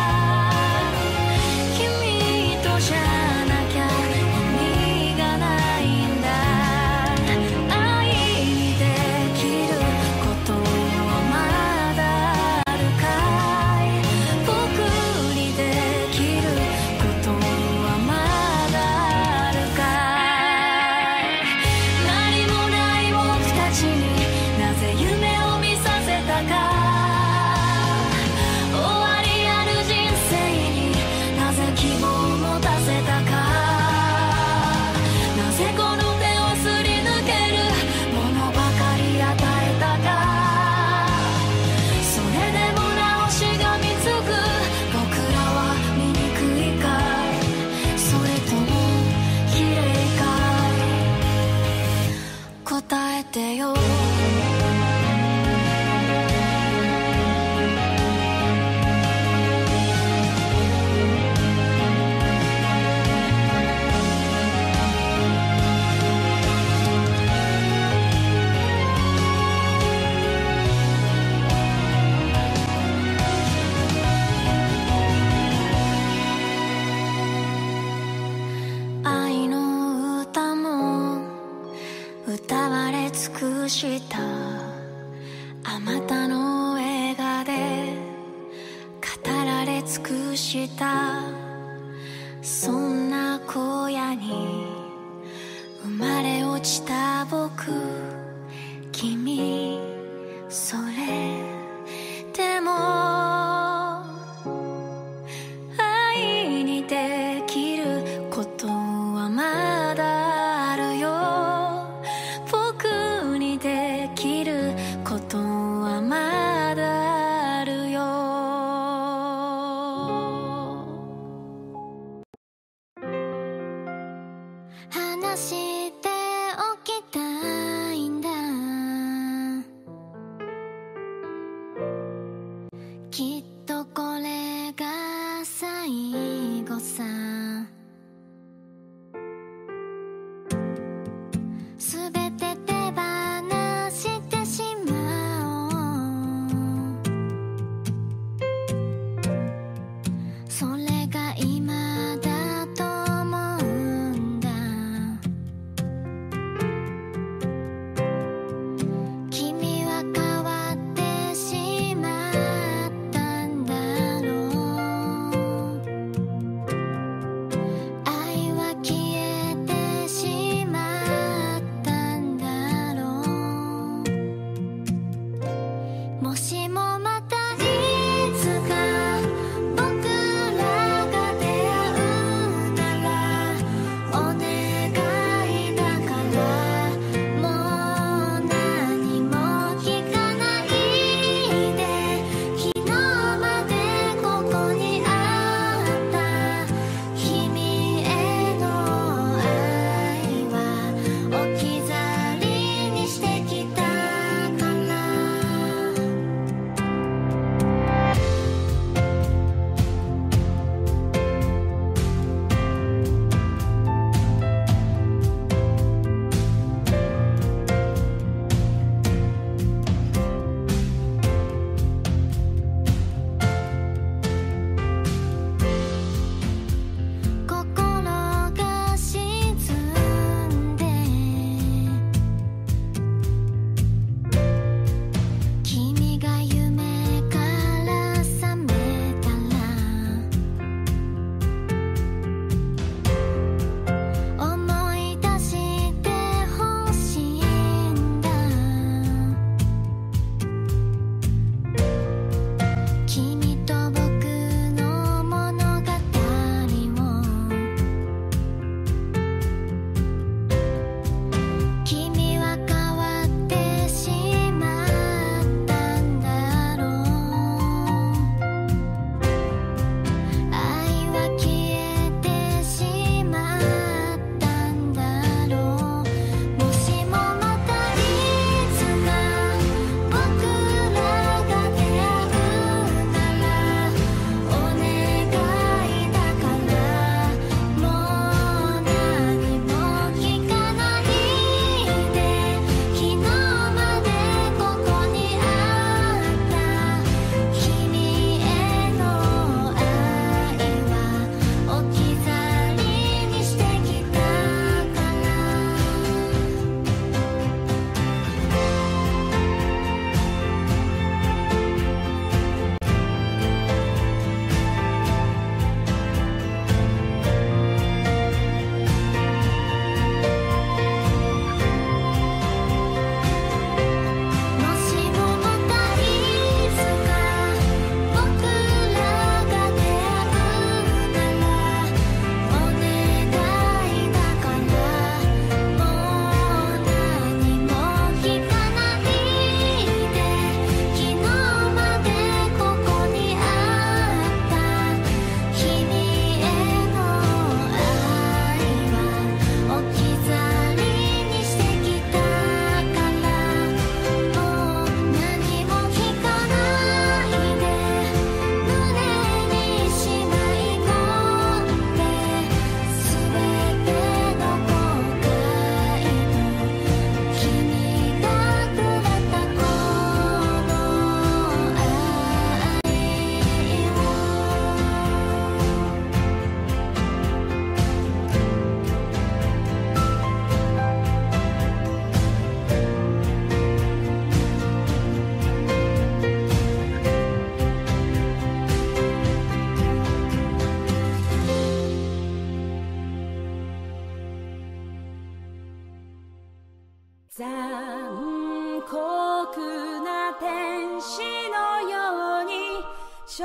S2: 君とじゃなきゃ意味がないんだ。愛にできることはまだあるかい。僕にできることはまだあるかい。何もない僕たちになぜ夢を見させたか。終わりある人生になぜ希望を持たせたか。なぜこの手をすり抜けるものばかり与えたか。それでもなおしがみつく僕らは醜いかい。それとも綺麗かい。答えてよ。愛の歌も歌われ尽くしたあまたの映画で語られ尽くした。そんな荒野に生まれ落ちた僕、君残酷な天使のように少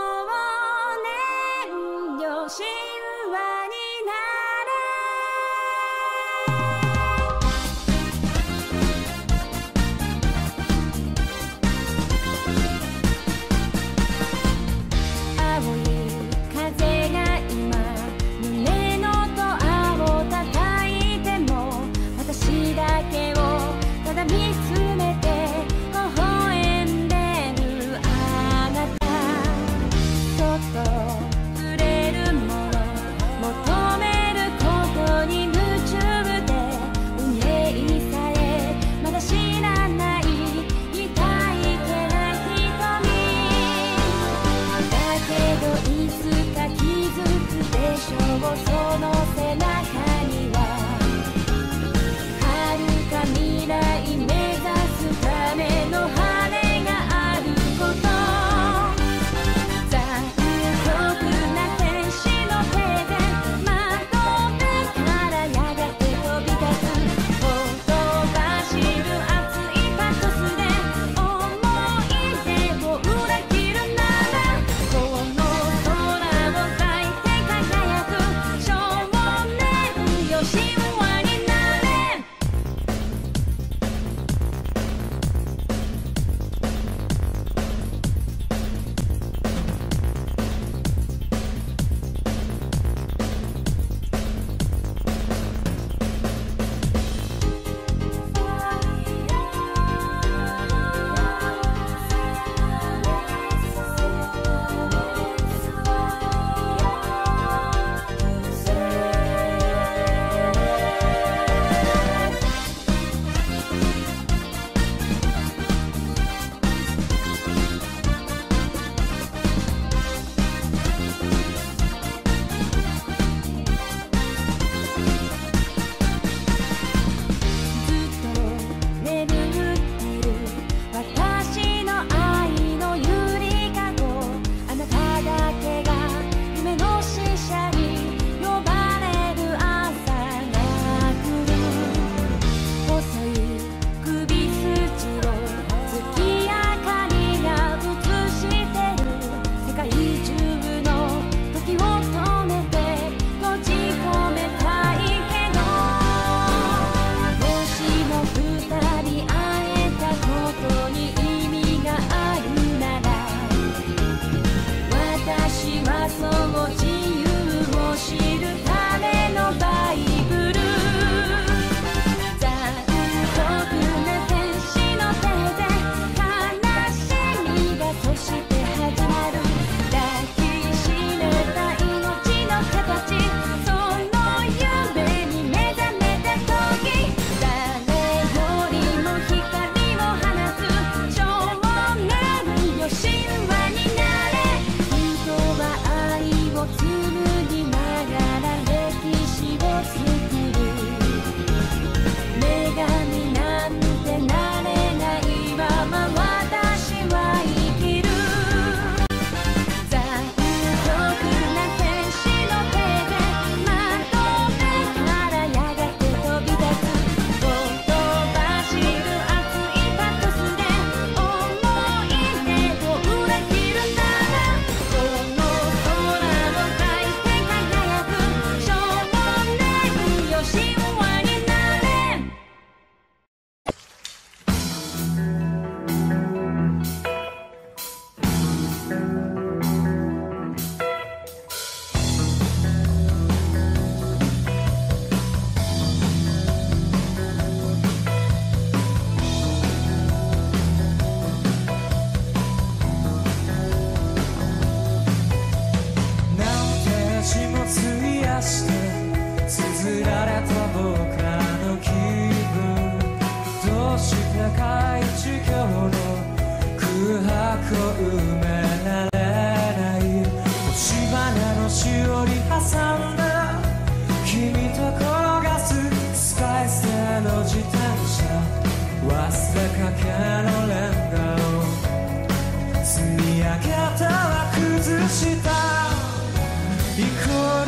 S2: 年よ神話になれ青い風が今胸のドアを叩いても私だけをただ見つめて微笑んでるあなたそっと触れるもの求めることに夢中で運命さえまだ知らない痛いけな瞳だけどいつか気づくでしょうその背中には未来目指すための晴れがあること残酷な天使の手で窓辺からやがて飛び立つほとばしる熱いパトスで思い出を裏切るならこの空を咲いて輝く少年よ神話になれ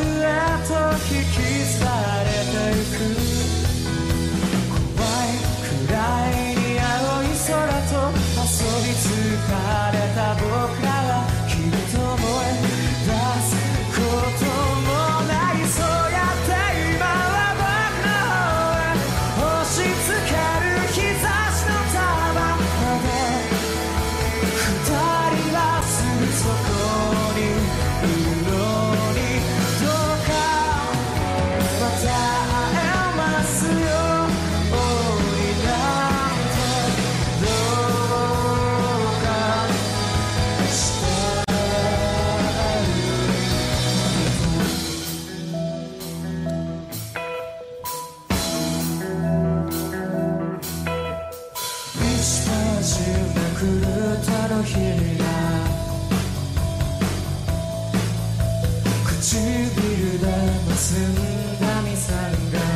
S8: 暗
S7: かれた僕らはきっと思い出すこともない。そうやって今は僕の方へ押し付ける日差しの束で二人はすぐそこにいるのに、どうかまた会えますようになんてどうかした一番始めく歌の日が唇で結んだみさんが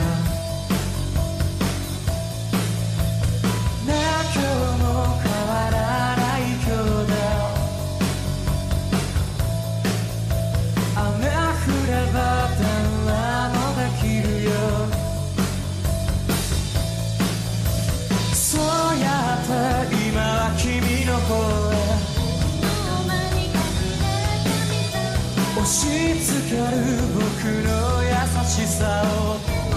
S7: ねえ今日も変わらない今日だ、雨降れば電話もできるよ、そうやって今は君の方へ押し付ける僕の優しさを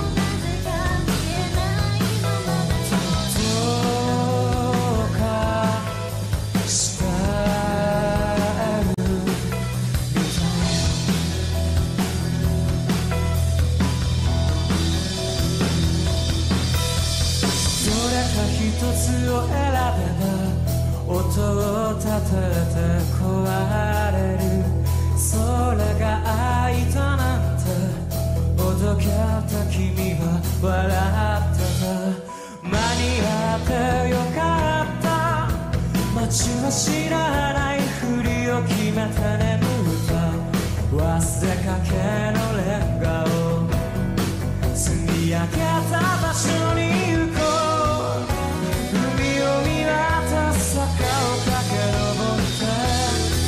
S7: どうかしてるみたい。どれか一つを選べば音を立てて壊れる、それが愛だなんておどけた君は笑ってた、間に合ってよかった、街は知らないふりを決めて眠った忘れかけのレンガを積み上げた場所に行こう、海を見渡す坂を駆け上って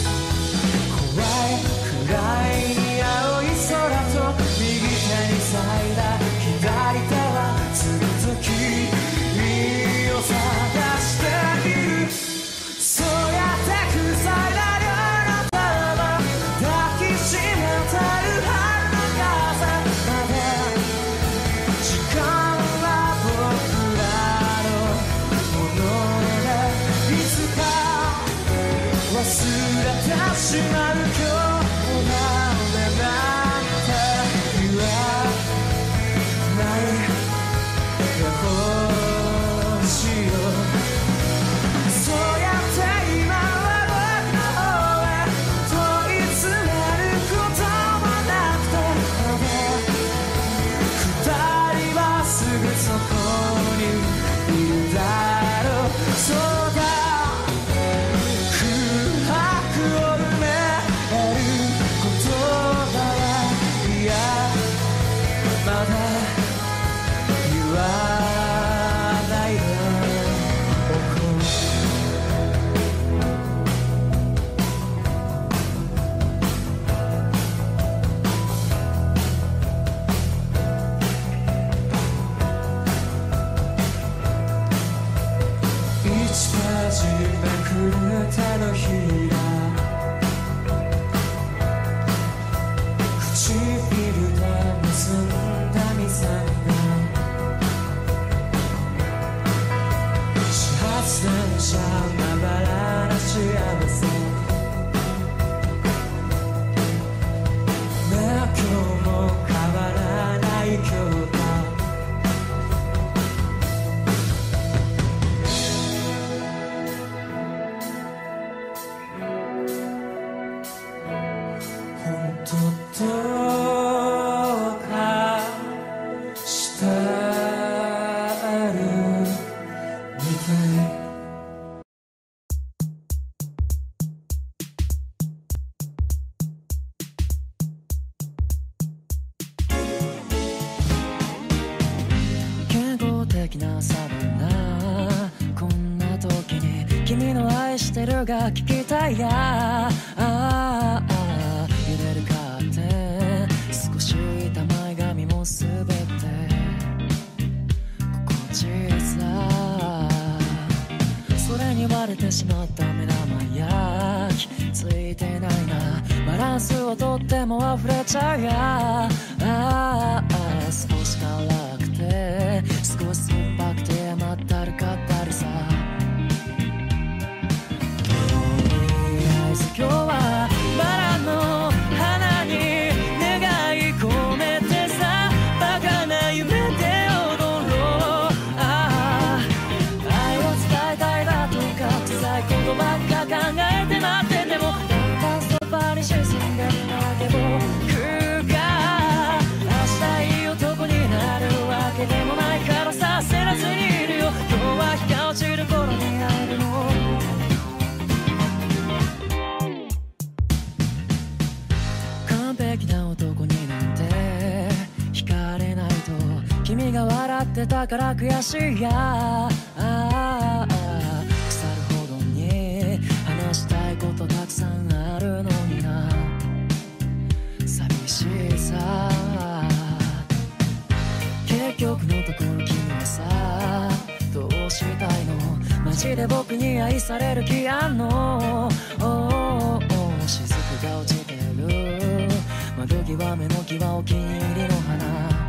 S7: 暗い青い空と右手に咲いた左手はずっと君を探している、そうやって塞いだ両の手は抱きしめてる春の風まで、時間は僕らのものでいつか忘れてしまう今日手のひら唇で結んだみさんが始発電車まばらな幸せねえ今日も変わらない今日だどうかしてるみたい健康的なサバナこんな時に君の愛してるが聞きたいやすべて心地いいさそれに割れてしまった目玉ャンスをとっても溢れちゃうや少し辛くて少し酸っぱくてまったるかったるさ今日はバラの花に願い込めてさバカな夢で踊ろう愛を伝えたいだとか小さいことばっか考えて待っててもだんだんそばに沈んでるだけ僕が明日いい男になるわけでもないからさ焦らずにいるよ今日は日が落ちる頃に会えるの完璧な男になんて惹かれないと君が笑ってたから悔しいや腐るほどに話したいことたくさんあるのにな寂しいさ結局のところ君はさどうしたいのマジで僕に愛される気あんの雫が落ちてる窓際目の際お気に入りの花